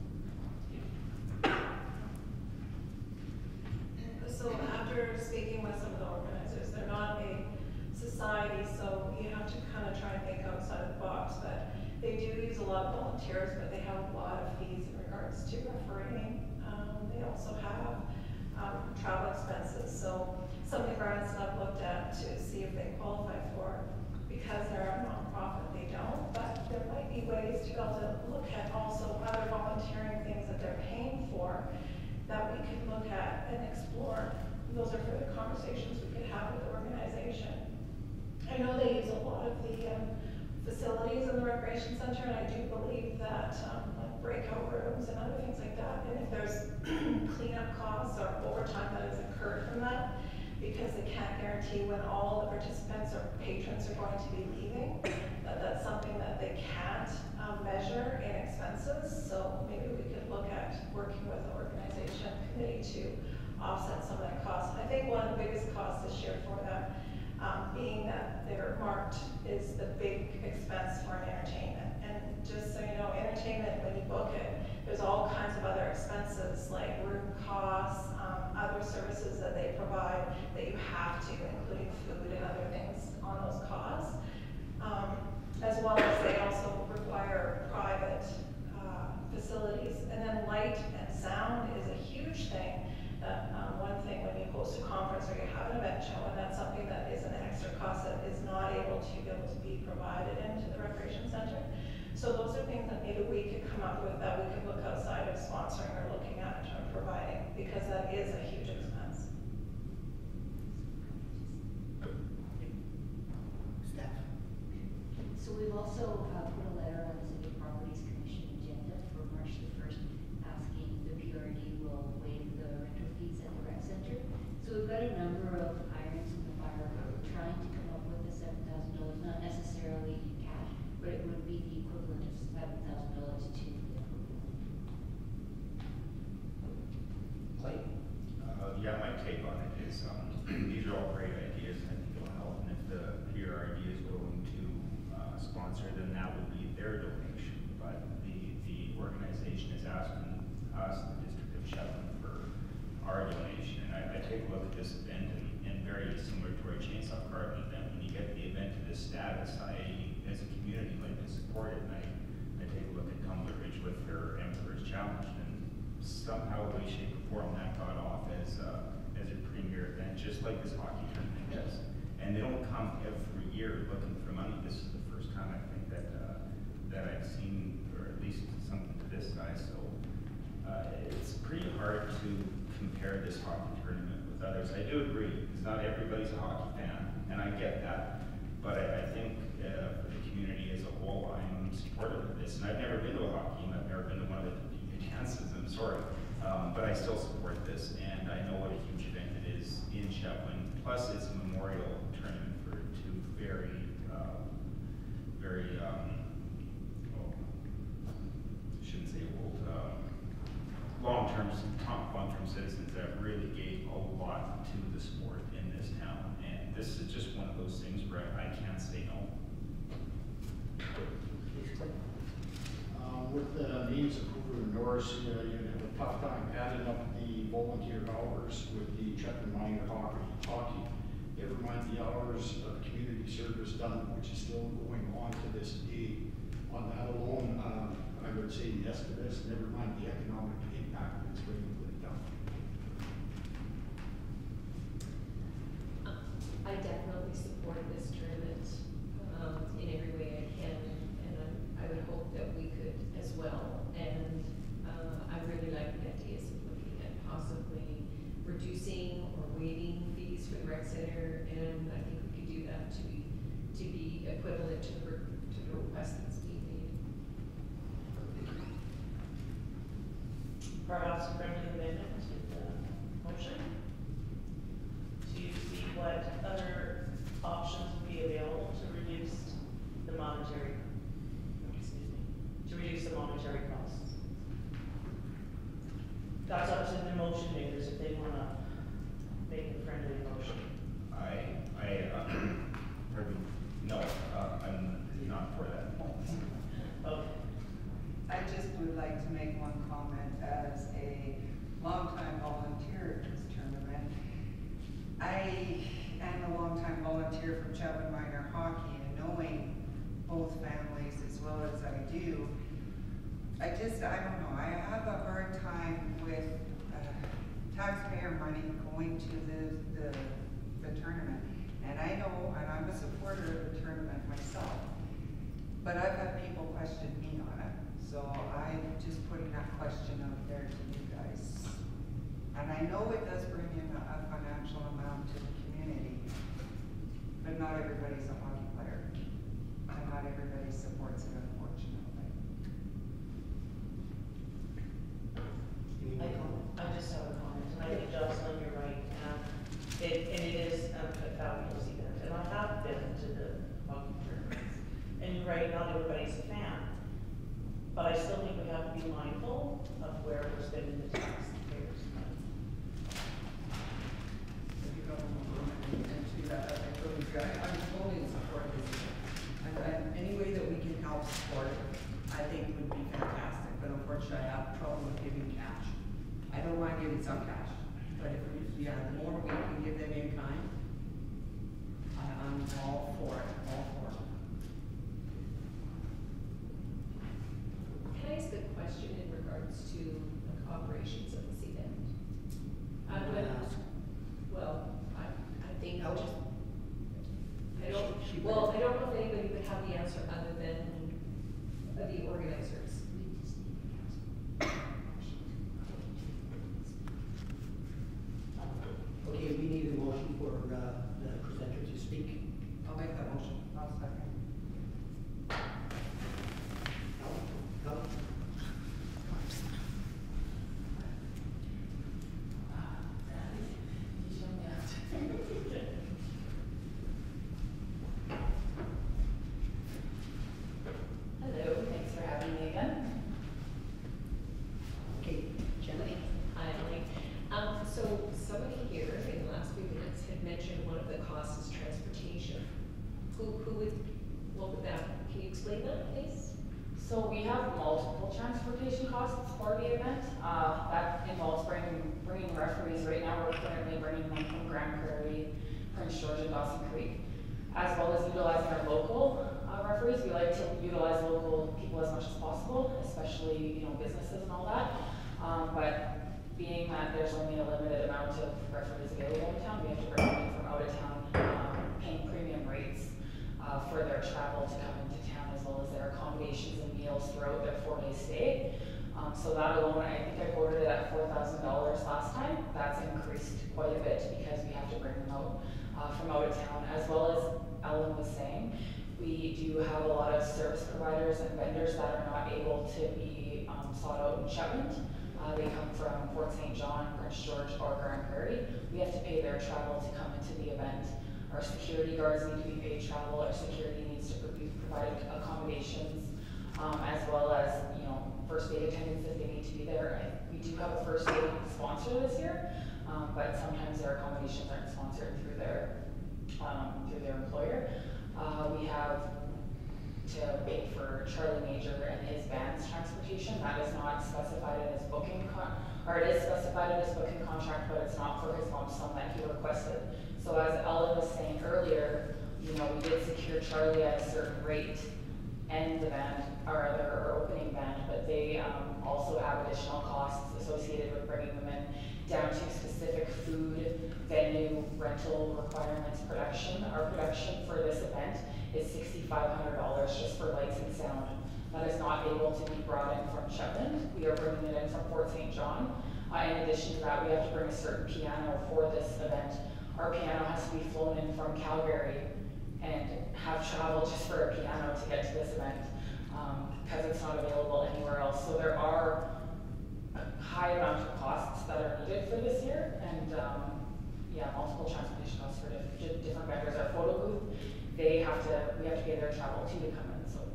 in. So after speaking with some of the organizers, they're not a society, so you have to kind of try and think outside the box, but they do use a lot of volunteers, but they have a lot of fees in regards to refereeing. Um, they also have um, travel expenses, so some of the grants I've looked at to see if they qualify for, because they're a nonprofit, they don't, but there might be ways to be able to look at also other volunteering things that they're paying for that we could look at and explore. Those are further conversations we could have with the organization. I know they use a lot of the um, facilities in the recreation center, and I do believe that um, like breakout rooms and other things like that, and if there's cleanup costs or overtime that is incurred from that, because they can't guarantee when all the participants or patrons are going to be leaving, that that's something that they can't um, measure in expenses. So maybe we could look at working with the organization committee to offset some of that cost. I think one of the biggest costs this year for them, um, being that they're marked, is the big expense for an entertainment. And just so you know, entertainment, when you book it, there's all kinds of other expenses like room costs, um, other services that they provide that you have to, including food and other things on those costs. Um, as well as they also require private uh, facilities. And then light and sound is a huge thing. That um, one thing when you host a conference or you have an event show, and that's something that is an extra cost that is not able to be able to be provided into the recreation center. So those are things that maybe we could come up with, that we could look outside of sponsoring or looking at and providing, because that is a huge expense. Staff? So we've also uh, put a letter on the City Properties Commission agenda for March the first, asking the P R D will waive the rental fees at the rec center. So we've got a number of irons in the fire. We're trying to come up with the seven thousand dollars, not necessarily in cash, but it would be the equivalent of seven thousand dollars to the Clay? Uh, yeah, my take on it is, um, these are all great ideas, and I think it'll help, and if the P R D is willing to, uh, sponsor, then that will be their donation, but the, the organization is asking us, the District of Chetwynd, for our donation, and I, I take a look at this event, and, and very similar to our chainsaw carving event, when you get the event to this status, I, as a community, like to support it, and I, I take a look at Tumbler Ridge with their Emperor's Challenge, and somehow, way, shape, or form, that got off as, uh, as a premier event, just like this hockey tournament does. And they don't come every year looking for money. This is the first time I think that, uh, that I've seen, or at least something to this size, so, uh, it's pretty hard to compare this hockey tournament with others. I do agree, because not everybody's a hockey fan, and I get that, but I, I think, uh, for the community as a whole, I'm supportive of this, and I've never been to a hockey game, I've never been to one of the dances, I'm sorry, um, but I still support this, and I know what a huge event it is in Chetwynd, plus it's a memorial tournament for two very, uh, very, um, well, I shouldn't say old, um, long-term, long-term citizens that really gave a lot to the sport in this town, and this is just one of those things where I can't say no. Um, with the needs of Hoover and Norris, uh, you'd have a tough time adding up the volunteer hours with the Chetwynd minor hockey. hockey. Never mind the hours of community service done, which is still going on to this day. On that alone, um, I would say yes to this, never mind the economic impact it's bringing to the town. I definitely support this tournament, um, in every way I can, and I'm, I would hope that we could as well. And, uh, I really like the ideas of looking at possibly reducing or waiving fees for the rec center, and I think we could do that to be, to be equivalent to the, to the request that's being made. Perhaps a friendly amendment to the motion to see what other options would be available to reduce the monetary, excuse me, to reduce the monetary costs. That's up to the motion makers if they wanna make a friendly motion. I, I, uh, pardon, no, uh, I'm not for that. Okay. I just would like to make one comment as a longtime volunteer at this tournament. I am a longtime volunteer from Chetwynd Minor Hockey, and knowing both families as well as I do, I just, I don't know, I have a hard time with uh, taxpayer money going to the, the, the tournament. And I know, and I'm a supporter of the tournament myself, but I've had people question me on it. So I'm just putting that question out there to you guys. And I know it does bring in a, a financial amount to the community, but not everybody's a hockey player. And not everybody supports it, unfortunately. Any I, more comment? I just have a comment, and I think Jocelyn, you're right, and it, and it is a fabulous event, and I have been to the hockey tournaments. And you're right, not everybody's a fan, but I still think we have to be mindful of where we're spending the taxpayers' money. If you don't want to go into that, I totally agree. I- I'm totally in support of this. And, and any way that we can help support it, I think would be fantastic, but unfortunately I have trouble with giving cash. I don't mind giving some cash, but if we, yeah, the more we can give them in kind, I, I'm all for it, all for it. Can I ask a question in regards to the operations of this event? I would, well, I, I think How- just, I don't, She- she- well, I don't know if anybody would have the answer other than uh, the organizers. We just need a council motion to Okay, we need a motion for, uh, the presenter to speak. I'll make that motion. I'll second. No? No? Hello, thanks for having me again. Okay, Jenny? Hi, Emily. Um, so somebody here in the last few minutes had mentioned one of the costs is transportation. Who, who would, what would that, can you explain that, please? So we have multiple transportation costs for the event. Uh, that involves bringing, bringing referees. Right now, we're currently bringing them from Grand Prairie, Prince George, and Dawson Creek, as well as utilizing our local uh, referees. We like to utilize local people as much as possible, especially, you know, businesses and all that. Um, but being that there's only a limited amount of referees available in town, we have to bring them in from out of town, um, paying premium rates uh, for their travel to come into town, as well as their accommodations and meals throughout their four-day stay. Um, so that alone, I think I quoted it at four thousand dollars last time. That's increased quite a bit because we have to bring them out uh, from out of town. As well as Ellen was saying, we do have a lot of service providers and vendors that are not able to be um, sought out in Chetwynd. Uh, they come from Fort Saint John, Prince George, or Grand Prairie. We have to pay their travel to come into the event. Our security guards need to be paid travel. Our security needs to be provided accommodations, um, as well as, you know, first aid attendants if they need to be there. I, we do have a first aid sponsor this year, um, but sometimes their accommodations aren't sponsored through their um, through their employer. Uh, we have to pay for Charlie Major and his band's transportation. That is not specified in his booking con, or it is specified in his booking contract, but it's not for his lump sum that he requested. So as Ellen was saying earlier, you know, we did secure Charlie at a certain rate and the band, or their opening band, but they um, also have additional costs associated with bringing them in, down to specific food, venue, rental requirements, production. Our production for this event is six thousand five hundred dollars just for lights and sound. That is not able to be brought in from Chetwynd. We are bringing it in from Fort Saint John. Uh, in addition to that, we have to bring a certain piano for this event. Our piano has to be flown in from Calgary and have travel just for a piano to get to this event, um, because it's not available anywhere else. So there are a high amount of costs that are needed for this year, and um, yeah, multiple transportation costs for diff different vendors. Our photo booth, they have to, we have to pay their travel too to come in. So.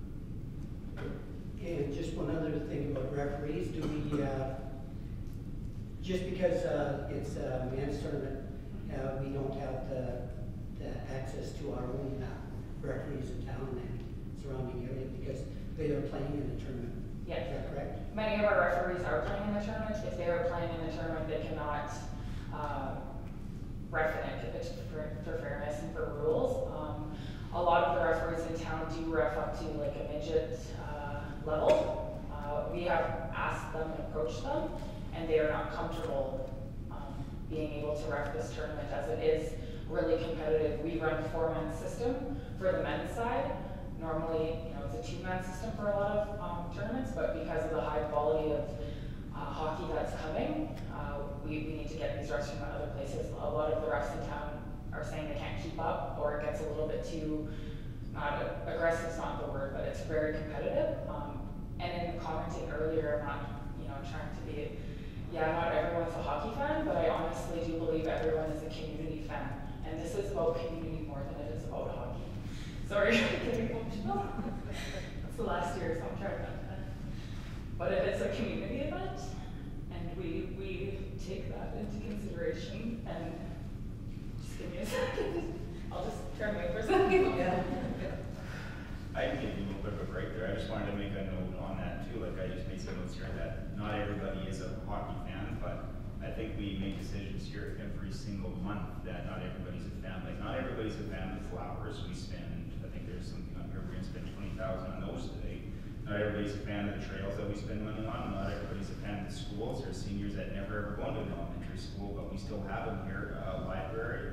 And just one other thing about referees, do we, uh, just because uh, it's a men's tournament, uh, we don't have the, the access to our own uh, referees in town and surrounding area because they are playing in the tournament. Yes. Is that correct? Many of our referees are playing in the tournament. If they are playing in the tournament, they cannot uh, ref in it if it's for, for fairness and for rules. Um, a lot of the referees in town do ref up to like a midget uh, level. Uh, we have asked them and approached them, and they are not comfortable um, being able to ref this tournament as it is really competitive. We run a four-man system for the men's side. Normally, you know, it's a two-man system for a lot of um, tournaments, but because of the high quality of uh, hockey that's coming, uh, we, we need to get these refs from other places. A lot of the refs in town are saying they can't keep up, or it gets a little bit too, not aggressive is not the word, but it's very competitive. Um, and in commenting earlier, I'm not, you know, trying to be, yeah, not everyone's a hockey fan, but I honestly do believe everyone is a community fan. And this is about community more than it is about hockey. Sorry, getting emotional. It's the last year, so I'm trying not to. But it is a community event, and we we take that into consideration. And just give me a second. I'll just turn away for a second. Yeah. I can give you a little bit of a break there. I just wanted to make a note on that too. Like I just made some notes here that not everybody is a hockey fan, but I think we make decisions here every single month that not everybody's a fan. Like not everybody's a fan of flowers. We spend, I think there's something on here, we're gonna spend twenty thousand on those today. Not everybody's a fan of the trails that we spend money on. Not everybody's a fan of the schools. There's seniors that never ever go into an elementary school, but we still have them here. Uh, library,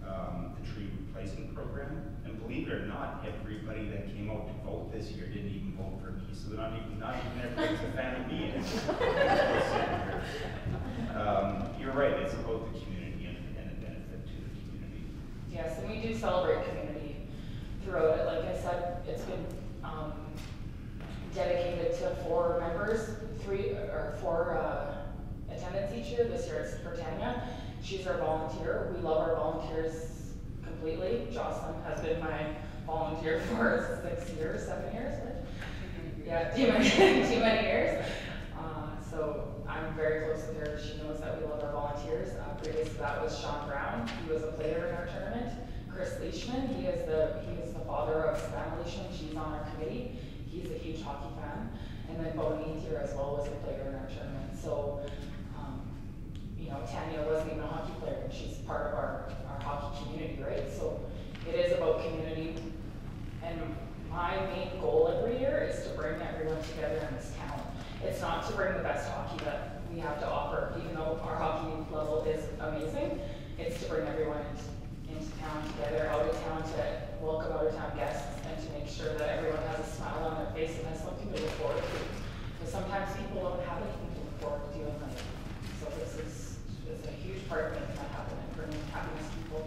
um, the tree replacement program. And believe it or not, everybody that came out to vote this year didn't even vote for me, so they're not even, not even everybody's a fan of me. um, you're right, it's about the community and, and the benefit to the community. Yes, and we do celebrate community throughout it. Like I said, it's been um, dedicated to four members, three or four uh, attendants each year. This year it's for Tanya. She's our volunteer. We love our volunteers completely. Jocelyn has been my volunteer for six years, seven years. Right? Yeah, too many, too many years. Uh, so I'm very close with her. She knows that we love our volunteers. Uh, previous to that was Sean Brown. He was a player in our tournament. Chris Leishman, he is the he is the father of Savannah Leishman. She's on our committee. He's a huge hockey fan. And then Bonnie here as well was a player in our tournament. So, um, you know, Tanya wasn't even a hockey player, and she's part of our, our hockey community, right? So it is about community. And my main goal every year is to bring everyone together in this town. It's not to bring the best hockey that we have to offer, even though our hockey level is amazing. It's to bring everyone into, into town together, out of town, to welcome out of town guests, and to make sure that everyone has a smile on their face and has something to look forward to. Because sometimes people don't have anything to look forward to in life. So this is, is a huge part of making that happen and bringing happiness to people.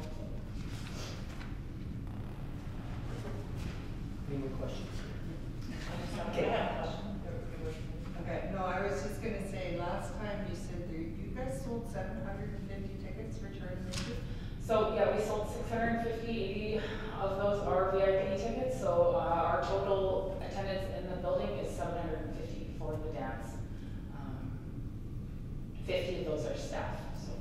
Any more questions? Okay, I have a question. Okay, no, I was just gonna say, last time you said there, you guys sold seven hundred and fifty tickets for tournament. So yeah, we sold six hundred fifty, eighty of those are V I P tickets. So uh, our total attendance in the building is seven hundred fifty for the dance. Um, fifty of those are staff. So.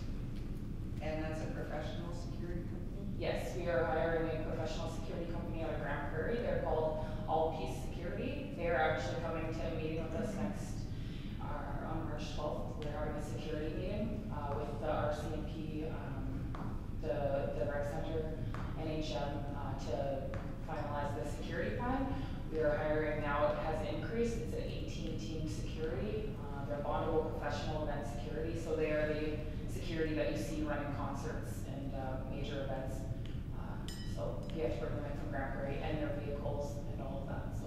And that's a professional security company? Yes, we are hiring a professional security company out of Grand Prairie. They're called All Peace Security. They're actually coming to a meeting with us next, uh, on March twelfth. We're having a security meeting uh, with the R C M P, um, the, the rec center, N H M, uh, to finalize the security plan. We are hiring now, it has increased, it's an eighteen team security. Uh, they're bondable professional event security, so they are the security that you see running concerts and uh, major events. Uh, so we have to bring them in from Grand Prairie and their vehicles and all of that. So,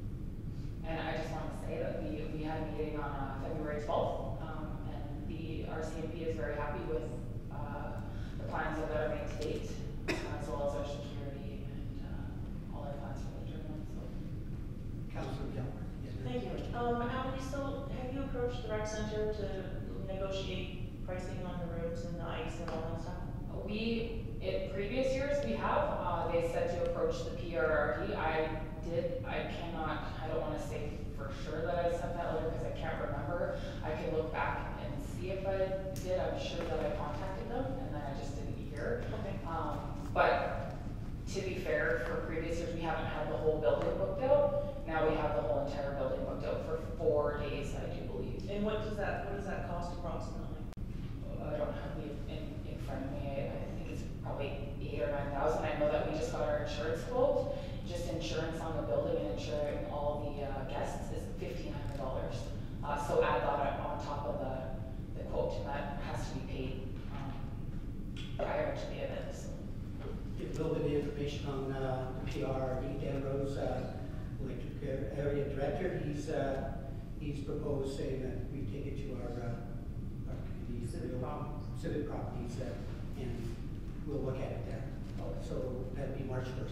and I just want to say that we, we had a meeting on uh, February twelfth, um, and the R C M P is very happy with uh, the plans that are made to date, uh, as well as our security and uh, all our plans for the tournament. So. Councilor Gilmore. Yes, ma'am. Thank you. Um, have you still, have you approached the rec center to negotiate pricing on the roads and the ice and all that stuff? We, in previous years, we have, uh, they said to approach the P R R D. I did, I cannot, I don't wanna say for sure that I sent that letter because I can't remember. I can look back and see if I did. I'm sure that I contacted them and then I just didn't hear. Okay. Um, but to be fair, for previous years, we haven't had the whole building booked out. Now we have the whole entire building booked out for four days, I do believe. And what does that, what does that cost approximately? I don't have the in, in front of me. I, I think it's probably eight or nine thousand. I know that we just got our insurance quote. Just insurance on the building and insuring all the uh, guests is fifteen hundred dollars. Uh, so add that on top of the, the quote, and that has to be paid um, prior to the event. So. Give a little bit of information on uh, the P R R D. Dan Rose, uh, electric area director. He's uh, he's proposed saying that we take it to our uh, our communities, Civic properties. civic properties, uh, and we'll look at it there. So that'd be March first.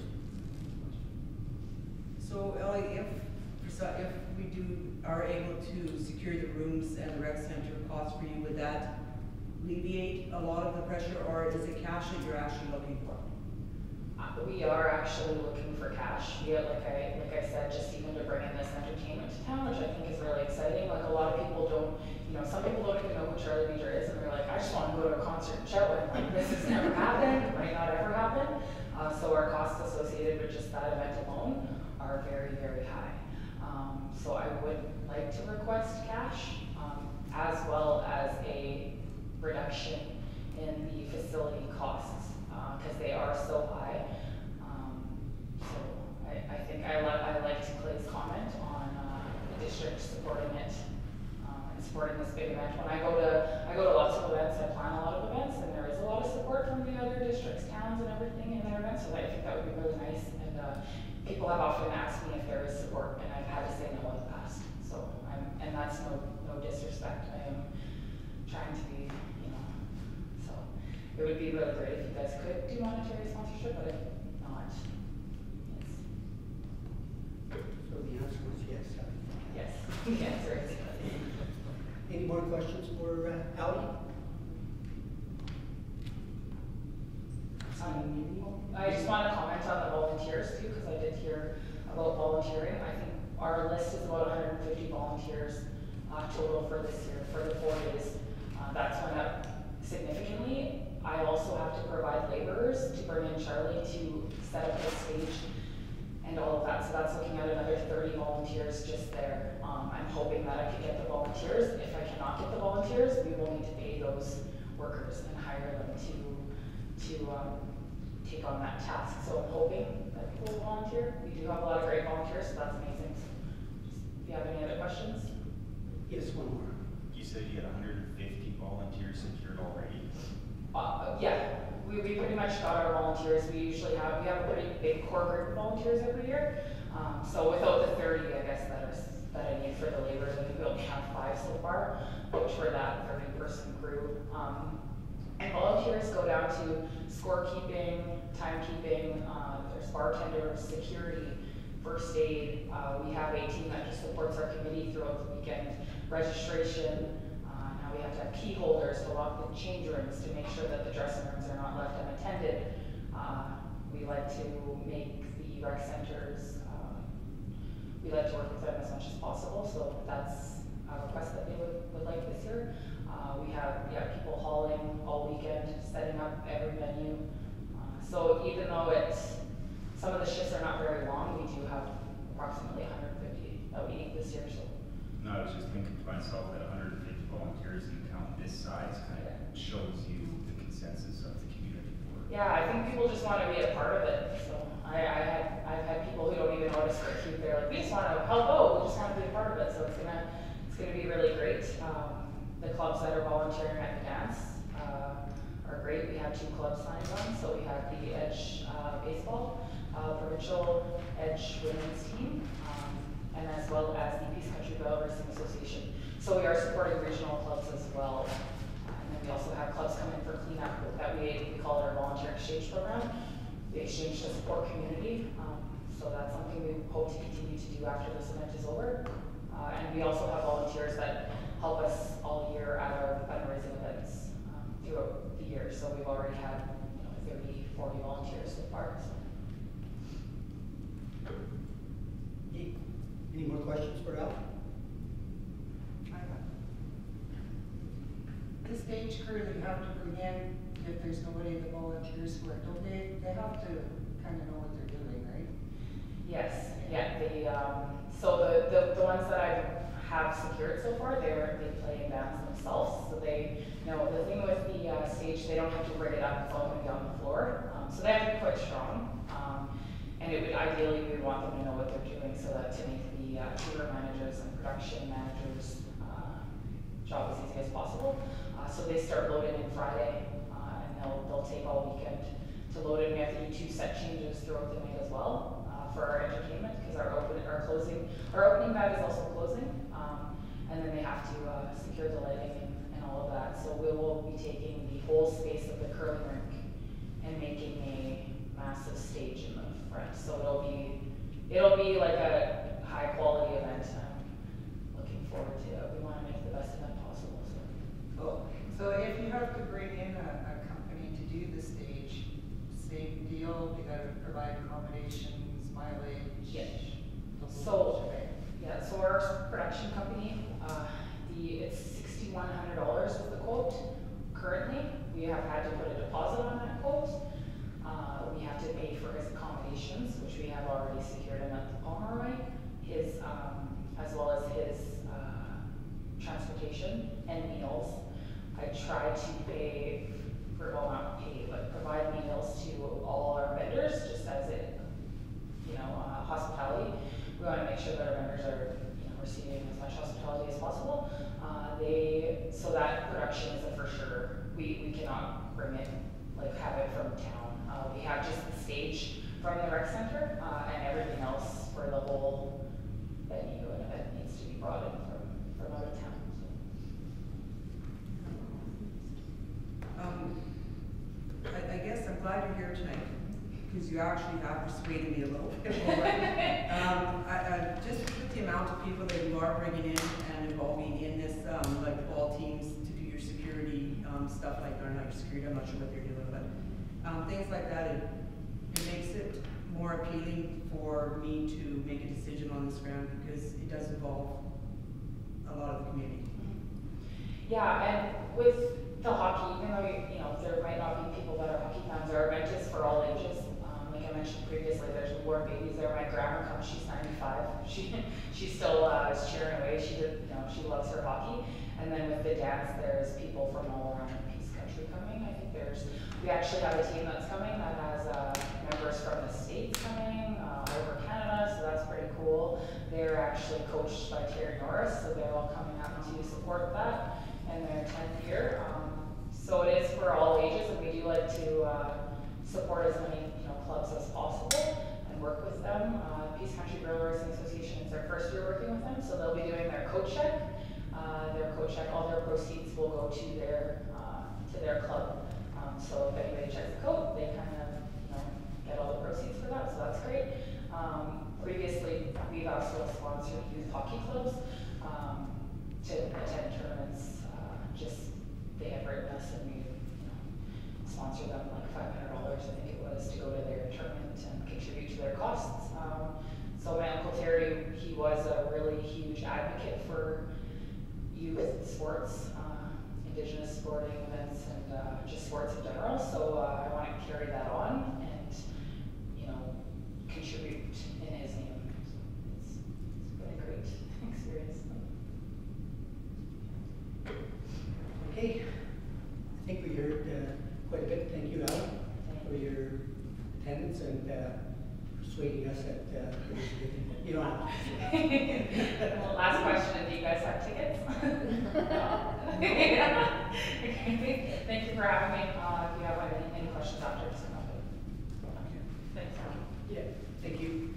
So Ellie, if, so if we do, are able to secure the rooms and the rec center costs for you, would that alleviate a lot of the pressure, or is it cash that you're actually looking for? Uh, we are actually looking for cash. We are, like I like I said, just even to bring in this entertainment to town, which I think is really exciting. Like a lot of people don't, you know, some people don't even know who Charlie Major is, and they're like, I just want to go to a concert in Chetwynd. Like this has never happened, it might not ever happen. Uh, so our costs associated with just that event alone are very, very high. Um, so I would like to request cash, um, as well as a reduction in the facility costs, because uh, they are so high. Um, so I, I think I, li I liked Clay's comment on uh, the district supporting it um, and supporting this big event. When I go to I go to lots of events, I plan a lot of events, and there is a lot of support from the other districts. so I think that would be really nice. And uh, people have often asked me if there is support, and I've had to say no in the past. So I'm, and that's no no disrespect. I am trying to be, you know. So it would be really great if you guys could do monetary sponsorship, but if not, yes. So the answer was yes. Yes, the answer is yes. Any more questions for uh, Ally? Um, I just want to comment on the volunteers too, because I did hear about volunteering. I think our list is about one hundred fifty volunteers uh, total for this year, for the four days. Uh, that's went up significantly. I also have to provide laborers to bring in Charlie to set up the stage and all of that. So that's looking at another thirty volunteers just there. Um, I'm hoping that I can get the volunteers. If I cannot get the volunteers, we will need to pay those workers and hire them to to um, take on that task. So I'm hoping that people will volunteer. We do have a lot of great volunteers, so that's amazing. Just, if you have any other questions? Yes, one more. You said you had one hundred fifty volunteers secured already? Uh, yeah, we, we pretty much got our volunteers. We usually have, we have a pretty big core group of volunteers every year. Um, so without the thirty, I guess, that are, that I need for the laborers, I think we only have five so far, which were that thirty person group. Um, and volunteers go down to scorekeeping, timekeeping, uh, there's bartenders, security, first aid. Uh, we have a team that just supports our committee throughout the weekend, registration. Uh, now we have to have key holders to lock the change rooms to make sure that the dressing rooms are not left unattended. Uh, we like to make the rec centers, um, we like to work with them as much as possible, so that's a request that they would, would like this year. Uh, we have yeah, people hauling all weekend, setting up every venue. Uh, so even though it's, some of the shifts are not very long, we do have approximately one hundred fifty that we need this year. So. No, I was just thinking to myself that one hundred fifty volunteers in a town this size kind of shows you the consensus of the community for it. Yeah, I think people just want to be a part of it. So I, I had, I've had people who don't even know how to scoreckeep. They're like, we just want to help out. We just want to be a part of it. So it's gonna, it's gonna be really great. Um, the clubs that are volunteering at the dance uh, are great. We have two clubs signed on. So we have the Edge uh, baseball, uh, provincial Edge women's team, um, and as well as the Peace Country Bell Racing Association. So we are supporting regional clubs as well. Uh, and then we also have clubs come in for cleanup that we, we call it our volunteer exchange program. We exchange to support community. Um, so that's something we hope to continue to do after this event is over. Uh, and we also have volunteers that help us all year at our fundraising events um, throughout the year. So we've already had you know, thirty, forty volunteers so far. So. Any, any more questions for Al? The stage crew that you have to bring in, if there's nobody that volunteers for it, don't they, they have to kind of know what they're doing, right? Yes, yeah, the, um, so the, the, the ones that I have secured so far, they were, they play in bands themselves, so they, you know, the thing with the uh, stage, they don't have to bring it up, it's all gonna be on the floor, um, so they have to be quite strong, um, and it would, ideally, we would want them to know what they're doing, so that to make the uh, tour managers and production managers' uh, job as easy as possible. Uh, so they start loading in Friday, uh, and they'll, they'll take all weekend to load in. We have to do two set changes throughout the night as well uh, for our entertainment, because our open, our closing, our opening bag is also closing, um, and then they have to uh, secure the lighting and, and all of that. So we will be taking the whole space of the curling rink and making a massive stage in the front. So it'll be, it'll be like a high quality event. I'm looking forward to it. We want to make the best event possible. So. Cool. So if you have to bring in a, a company to do the stage, same deal, they gotta provide accommodations, mileage? Yeah. the whole So, shebang. yeah, so our production company, uh, the, it's sixty-one hundred dollars is the quote. Currently, we have had to put a deposit on that quote. Uh, we have to pay for his accommodations, which we have already secured in at the Pomeroy, his, um, as well as his uh, transportation and meals. I try to pay for, well, not pay, but provide meals to all our vendors, just as it, you know, uh, hospitality. We want to make sure that our vendors are, you know, receiving as much hospitality as possible. Uh, they, so that production is a for sure. We, we cannot bring it, like have it from town. Uh, we have just the stage from the rec center, uh, and everything else for the whole venue and event needs to be brought in from, from out of town. So. Um, I, I guess I'm glad you're here tonight, because you actually have persuaded me a little bit more. um, I, I, just with the amount of people that you are bringing in and involving in this, um, like the ball teams to do your security um, stuff like, or not your security, I'm not sure what they're doing, but um, things like that, it, it makes it more appealing for me to make a decision on this grant, because it does involve a lot of the community. Yeah, and with the hockey, even though you, you know there might not be people that are hockey fans, our event is for all ages. Um, like I mentioned previously, there's newborn babies there. My grandma comes; she's ninety-five. She she still uh, is cheering away. She did, you know, she loves her hockey. And then with the dance, there's people from all around the Peace Country coming. I think there's we actually have a team that's coming that has uh, members from the States coming uh, over Canada, so that's pretty cool. They're actually coached by Terry Norris, so they're all coming out to support that in their tenth year. Um, So it is for all ages, and we do like to uh, support as many you know clubs as possible and work with them. Uh, Peace Country Growers Association is their first year working with them, so they'll be doing their coat check. Uh, their coat check, all their proceeds will go to their uh, to their club. Um, so if anybody checks the coat, they kind of you know get all the proceeds for that. So that's great. Um, previously, we've also sponsored youth hockey clubs um, to attend tournaments. Uh, just they have written us and we you know, sponsor them like five hundred dollars, I think it was, to go to their tournament and contribute to their costs. Um, so my Uncle Terry, he was a really huge advocate for youth sports, uh, Indigenous sporting events, and uh, just sports in general. So uh, I want to carry that on and you know contribute in his name. So it's, it's been a great experience. Okay, I think we heard uh, quite a bit. Thank you, Alan, for your attendance and uh, persuading us that uh, you don't have to. Well, last question, do you guys have tickets? Okay. Thank you for having me. Uh, if you have any, any questions after, just come up. Thanks. Yeah, thank you.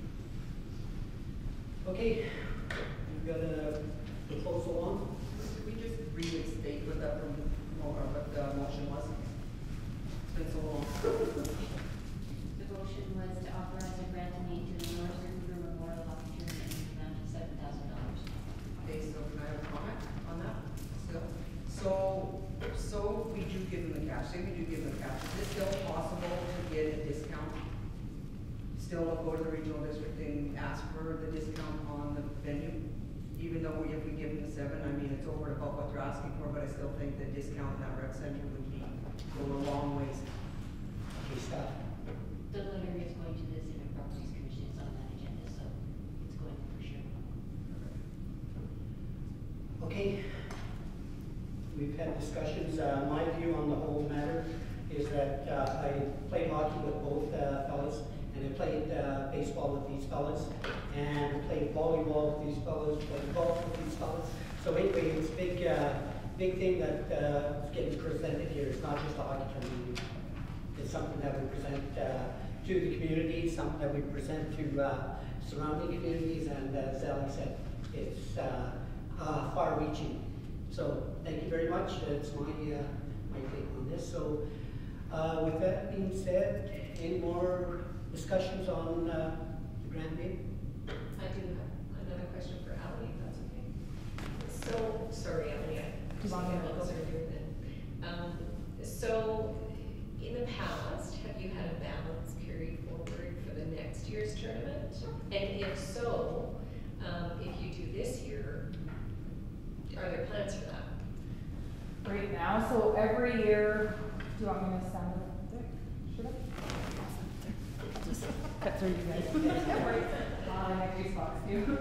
Okay, we've got a proposal on. Could we just reinstate what that, or what the motion was? It's been so long. The motion was to authorize a grant in aid to the North River Memorial Hockey Tournament in the amount of seven thousand dollars. Okay, so can I have a comment on that? So, so, so we do give them the cash, say we do give them the cash, is it still possible to get a discount? Still go to the regional district and ask for the discount on the venue? Even though we, if we give them the seven, I mean, it's over about what they're asking for, but I still think the discount in that rec center would be, go a long ways. Okay, stop. The letter is going to the Civic Properties Commission, it's on that agenda, so it's going for sure. Okay, we've had discussions. Uh, my view on the whole matter is that uh, I played hockey with both uh, fellas, and I played uh, baseball with these fellas, and I played volleyball with these fellas, played golf with these fellas. So anyway, it's a big, uh, big thing that uh, is getting presented here. It's not just a hockey tournament. It's something that we present uh, to the community, something that we present to uh, surrounding communities, and as Sally said, it's uh, uh, far-reaching. So thank you very much. That's my uh, my take on this. So uh, with that being said, any more discussions on uh, the grant bid? I do have another question for Ally, if that's okay. So, sorry, Ally, I just want to earlier then. Um, so, in the past, have you had a balance carried forward for the next year's tournament? And if so, um, if you do this year, are there plans for that? Right now, so every year, do you want me to send it? Should I? Just cut through you guys. uh, next year's box too.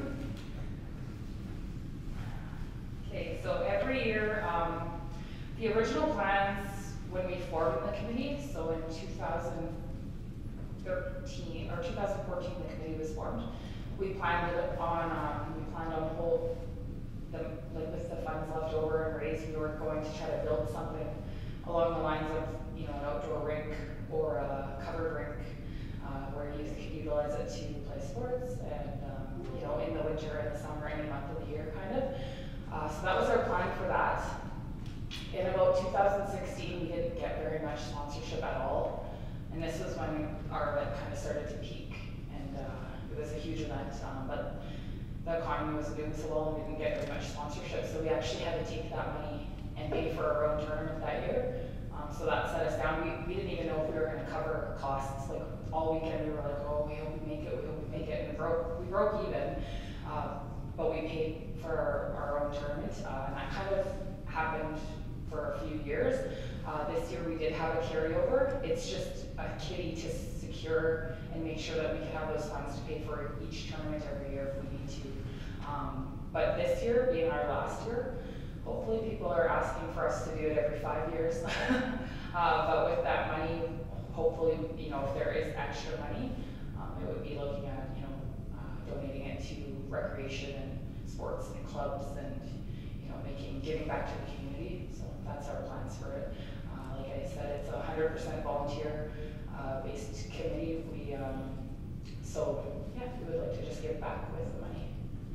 Okay, so every year, um, the original plans when we formed the committee, so in two thousand thirteen or two thousand fourteen, the committee was formed. We planned it on, um, we planned on whole, the, like with the funds left over and raised, we were going to try to build something along the lines of, you know, an outdoor rink or a covered rink, uh, where you can utilize it to play sports and, um, you know, in the winter and the summer, any month of the year, kind of. Uh, so that was our plan for that. In about two thousand sixteen, we didn't get very much sponsorship at all. And this was when our event kind of started to peak. And uh, it was a huge event, um, but the economy wasn't doing so well and we didn't get very much sponsorship. So we actually had to take that money and pay for our own tournament that year. Um, so that set us down. We, we didn't even know if we were going to cover costs. Like all weekend we were like, oh, we hope we make it, we hope we make it. And we broke, we broke even, uh, but we paid for our, our own tournament. Uh, and that kind of happened for a few years. Uh, this year we did have a carryover. It's just a kitty to secure and make sure that we can have those funds to pay for each tournament every year if we need to. Um, but this year, being our last year, hopefully people are asking for us to do it every five years. uh, but with that money, hopefully, you know, if there is extra money, um, it would be looking at, you know, uh, donating it to recreation and sports and clubs and, you know, making, giving back to the community. So that's our plans for it. Uh, like I said, it's a one hundred percent volunteer uh, based committee. We, um, so yeah, we would like to just give back with the money.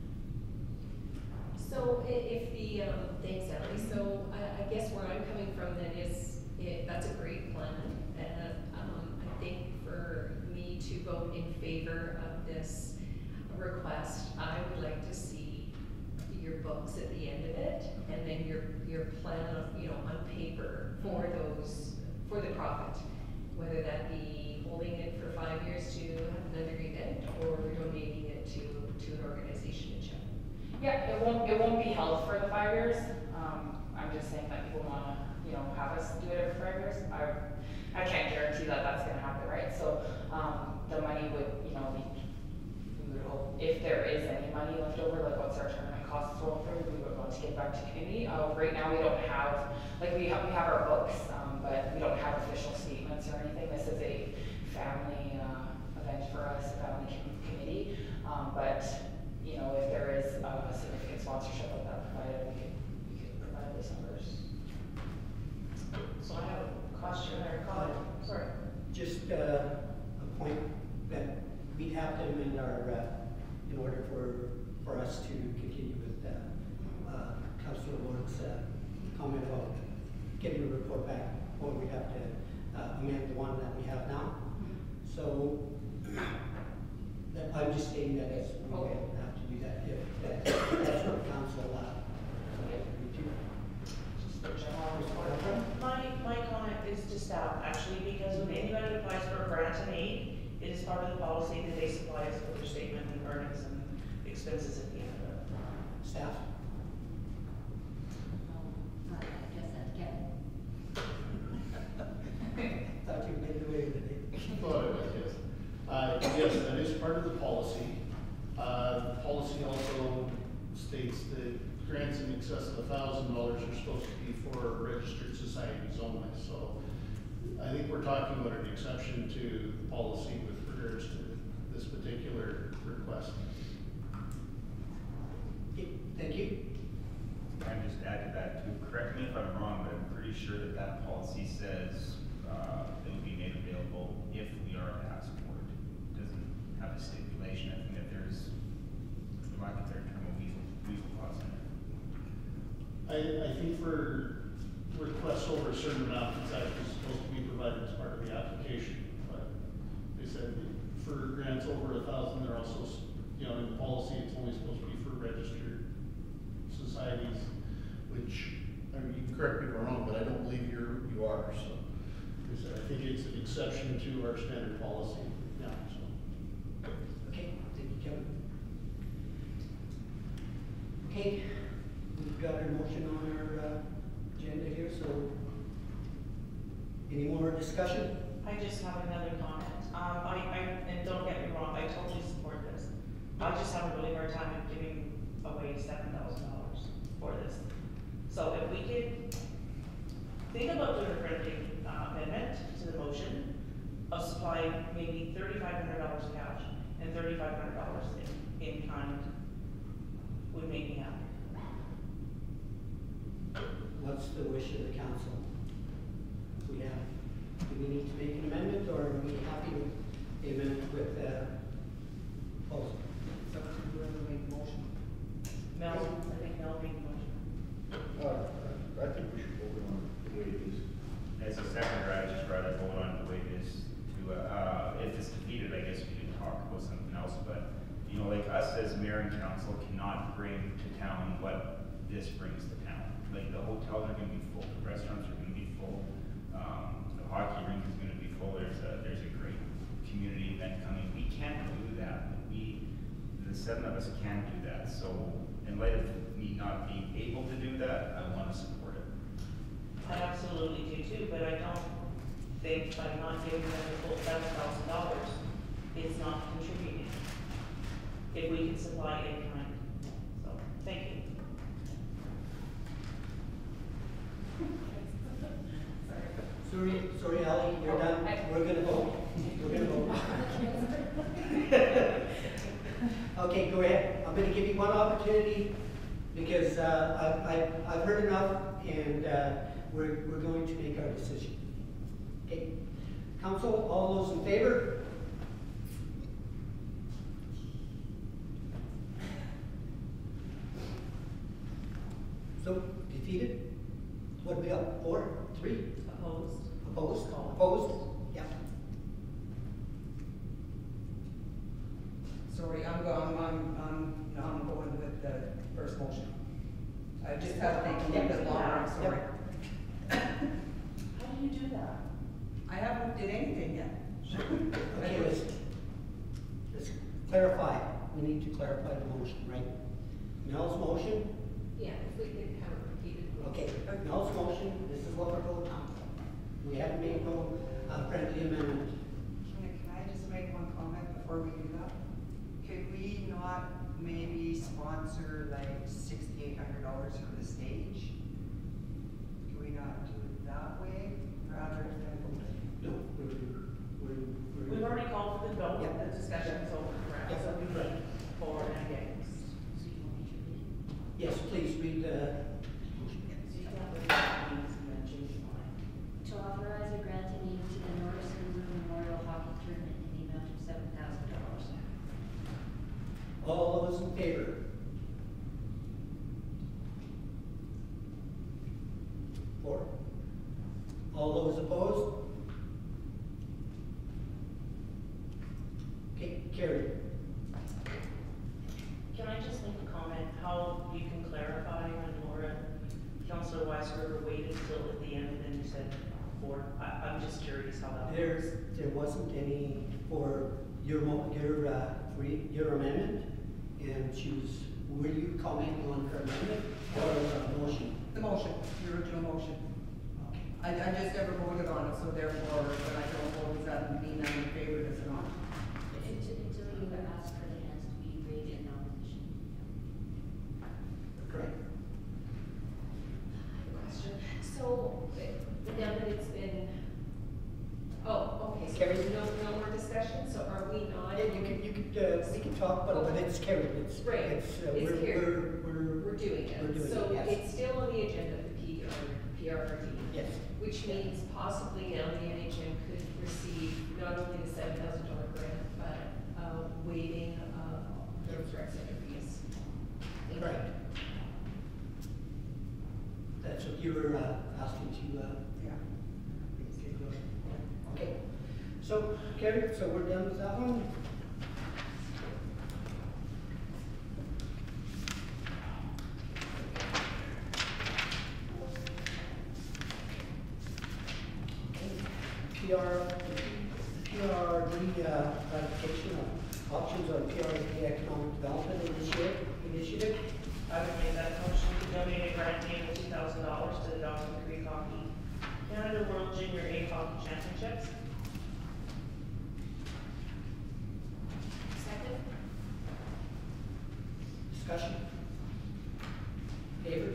So i- if the, um, thanks Ellie, so I, I guess where I'm coming from then is, it, that's a great plan. And um, I think for me to vote in favor of this request, I would like to see your books at the end of it, and then your, your plan of, you know, on paper for those, for the profit. Whether that be holding it for five years to have another event, or donating it to, to an organization in Chetwynd. Yeah, it won't, it won't be held for the five years. Um, I'm just saying that people wanna, you know, have us do it every five years. I, I can't guarantee that that's gonna happen, right? So, um, the money would, you know, we, we would hope, if there is any money left over, like once our tournament costs roll through, we would want to give back to community. Uh, right now we don't have, like we have, we have our books, um, but we don't have official statements or anything. This is a family, uh, event for us, a family com committee. Um, but, you know, if there is a significant sponsorship of that provided, we could, we could provide those numbers. So I have a question or a comment, sorry. Just uh, a point that we have to amend our, uh, in order for, for us to continue with uh, uh, Councilor Warren's uh, comment about getting a report back, or we have to uh, amend the one that we have now. So that, I'm just stating that as we Okay. have to do that if that, that's what council uh, agreed to. My, my comment is to staff, actually, because when anybody applies for a grant and aid, it is part of the policy that they supply us with their statement and earnings and expenses at the end of it. Staff? Um, I guess that's Kevin. Thought you made the way today. Thought it was, yes. Uh, yes, that is part of the policy. Uh, the policy also states that grants in excess of a thousand dollars are supposed to be for registered societies only. So I think we're talking about an exception to the policy with regards to this particular request. Okay, thank you. And just add to that too, correct me if I'm wrong, but I'm pretty sure that that policy says, uh, it will be made available if we are to ask for it. It doesn't have a stipulation. I think that there's, for lack of a better term, a weasel, weasel clause in it. I, I think for requests over a certain amount, it's actually supposed to be provided as part of the application. But they said for grants over a thousand, they're also, you know, in the policy, it's only supposed to be for registered societies, which, I mean, you can correct me if I'm wrong, but I don't believe you're, you are, so. They said, I think it's an exception to our standard policy now, so. Okay, thank you, Kevin. Okay, we've got a motion on our uh, agenda here, so any more discussion? I just have another comment. Um, I, I, and don't get me wrong, I totally support this. I just have a really hard time of giving away seven thousand dollars for this. So if we could think about doing a friendly uh, amendment to the motion of supplying maybe thirty-five hundred dollars cash and thirty-five hundred dollars in, in kind would make me happy. What's the wish of the council? We have, we we need to make an amendment, or are we happy with the amendment with, uh, proposal? So whoever made the motion. Mel, I think Mel made the motion. Uh, I think we should vote on the way it is. As a seconder, I just rather vote on the way it is to, uh, uh, if it's defeated, I guess we can talk about something else, but, you know, like us as mayor and council cannot bring to town what this brings to town. Like, the hotels are gonna be full, the restaurants are gonna be full, um, the hockey rink is gonna be full, there's a, there's a great community event coming. We can't do that. We, the seven of us can't do that, so in light of me not being able to do that, I wanna support it. I absolutely do too, but I don't think by not giving them the full seven thousand dollars, it's not contributing. If we can supply in kind, so, thank you. Sorry, sorry, Ally, you're done. We're gonna vote. We're gonna vote. Okay, go ahead. I'm gonna give you one opportunity because, uh, I, I, I've heard enough and, uh, we're, we're going to make our decision. Okay. Council, all those in favor? So, defeated? What are we up? Four? Three? Opposed? Opposed? Opposed? Yeah. Sorry, I'm going, I'm, I'm, I'm going with the first motion. I just have to take a little bit longer, I'm sorry. How do you do that? I haven't did anything yet. Okay, let's, let's clarify. We need to clarify the motion, right? Mel's motion? Yeah, if we could have it repeated. Okay, Mel's motion, this is what we're voting on. We haven't made no uh, friendly amendment. Can I, can I just make one comment before we do that? Could we not maybe sponsor like sixty-eight hundred dollars for the stage? Can we not do it that way rather than? No, we're, we're, we're. We've already called for the vote, Yeah. the discussion's over, correct? Yeah. So we vote for and against. Yes, please read the motion. To authorize a grant in aid to the Norris River Memorial Hockey Tournament in the amount of seven thousand dollars. All those in favor? Four. All those opposed? Okay, carried. Can I just make a comment, how you can clarify when Laura, Councilor Weisberger waited till at the end and then you said four? I, I'm just curious how that. There's, there wasn't any for your, mo- your, uh, for your amendment, and she was, were you commenting on her amendment or uh, motion? The motion, the original motion. Okay. I, I just never voted on it, so therefore, when I don't vote, does that mean I'm in favor, does it not? Until, until you ask for the hands to be raised in opposition. Correct. Question. So, now that it's been, oh, okay, so Carried. there's no, no more discussion, so are we not? Yeah, you could, you could, uh, we can talk about it, but it's carried, it's, Right. it's, uh, It's we're, carried. we're, we're. We're doing it. We're doing So it, yes. it's still on the agenda of the P R, P R R D. Yes. Which means possibly now the N H M could receive not only the seven thousand dollar grant, but, uh, waiving, uh, the rec center fees. Thank you. Right. That's what you were, uh, asking to, uh, Yeah. okay, go ahead. Okay, so, carried, so we're done with that one. P R, P R D, uh, ratification of options on P R D economic development initiative, initiative. I would make that motion to donate a grant in of two thousand dollars to the Dawson Creek Hockey Canada World Junior A Hockey Championships. Second? Discussion? Favor?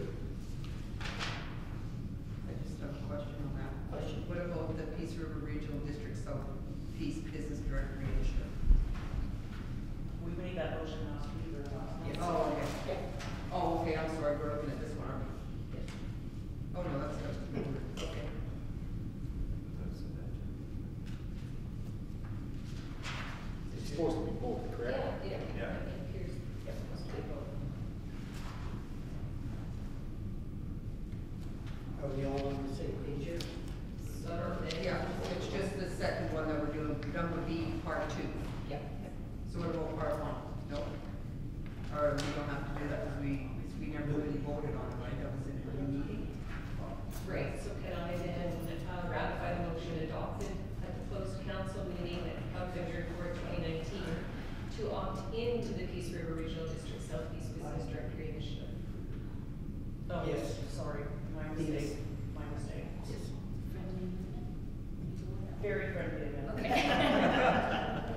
I just have a question on that. Question. What about the Peace River Regional District South Peace Business Directory Initiative? We made that motion last week or last month. Yes. Oh, okay. Yeah. Oh, okay, I'm sorry, we're looking at this one, aren't we? Oh, no, that's, that's, okay. both, correct? Yeah, yeah, Yeah. it appears mostly both. Are we all on the same page here? So, then- Yeah, it's just the second one that we're doing, done would be part two. Yeah. So what about part one? No? Or we don't have to do that because we, because we never really voted on it, right? That was in the meeting. Right, so can I then uh, ratify the motion adopted at the closed council meeting of February fourth, twenty nineteen to opt into the Peace River Regional District Southeast Business Directory Initiative? Oh, Yes. sorry, my Yes. mistake, my mistake. Yes. Friendly amendment. Very friendly amendment. Okay.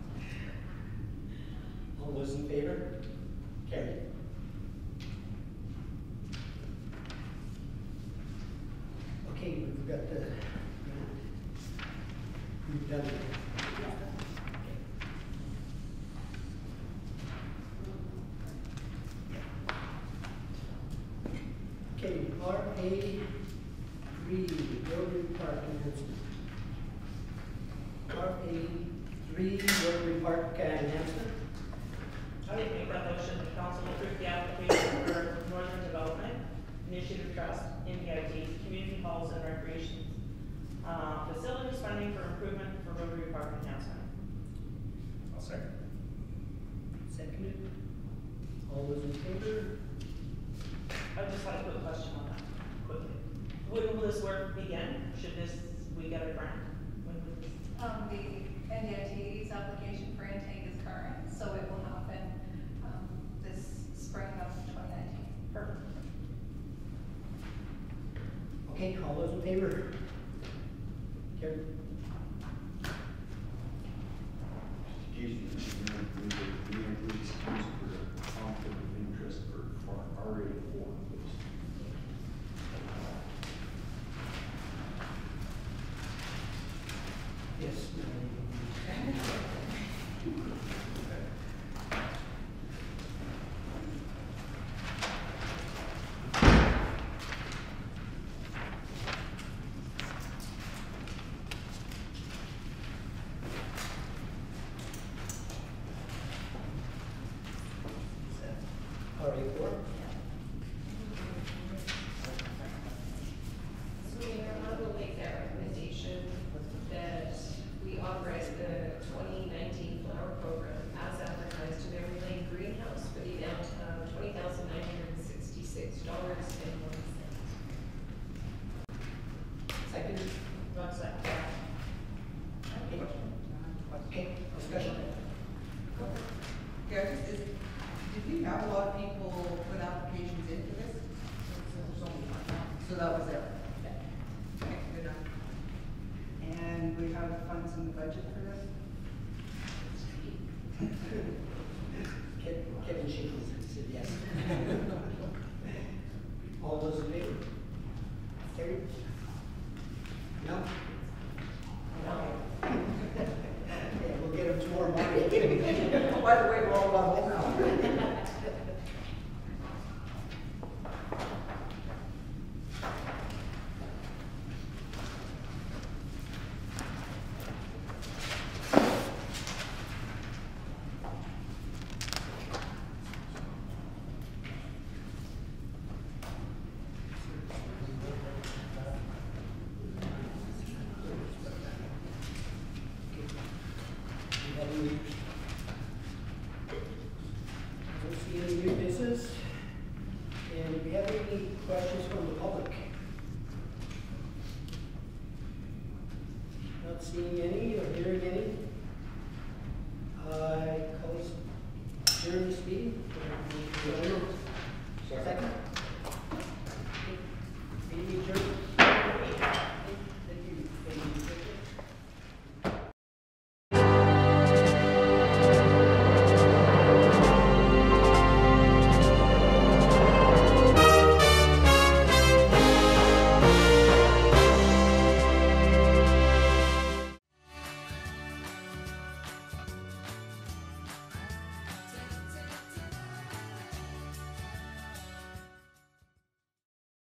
All those in favor? Carried. Okay, we've got the, we've done it. Okay, R A three, Rotary Park enhancement. R A three, Rotary Park enhancement. I would make that motion, the council approve the application for Northern Development Initiative Trust, N D I T, community halls and recreation, uh, facilities funding for improvement for Rotary Park enhancement. I'll second. Seconded. All those in favor? I just had a quick question on that, quickly. When will this work begin? Should this, we get a grant? When will this? Um, the N D I T's application for intake is current, so it will happen, um, this spring of twenty nineteen. Perfect. Okay, all those in favor? Carried. Excuse me, Mister Mayor, we would, we would excuse for conflict of interest for, for R A four, please. Yes. R A four? So Mayor, I will make that recommendation that we authorize the twenty nineteen flower program as advertised to Memory Lane Greenhouse for the amount of twenty thousand nine hundred and sixty-six dollars and one cent. Second? One second. Okay. Okay, discussion? Yeah, just, is, did we have a lot of people put applications into this? So that was it? Okay, good enough. And we have funds in the budget for this? Kevin, Kevin Shakes said yes. All those in favor? Carried? No? No. Okay, we'll get them tomorrow morning. By the way, we're all about home now. Don't see any new business. And do we have any questions from the public? Not seeing any or hearing any. I close, adjourn this meeting.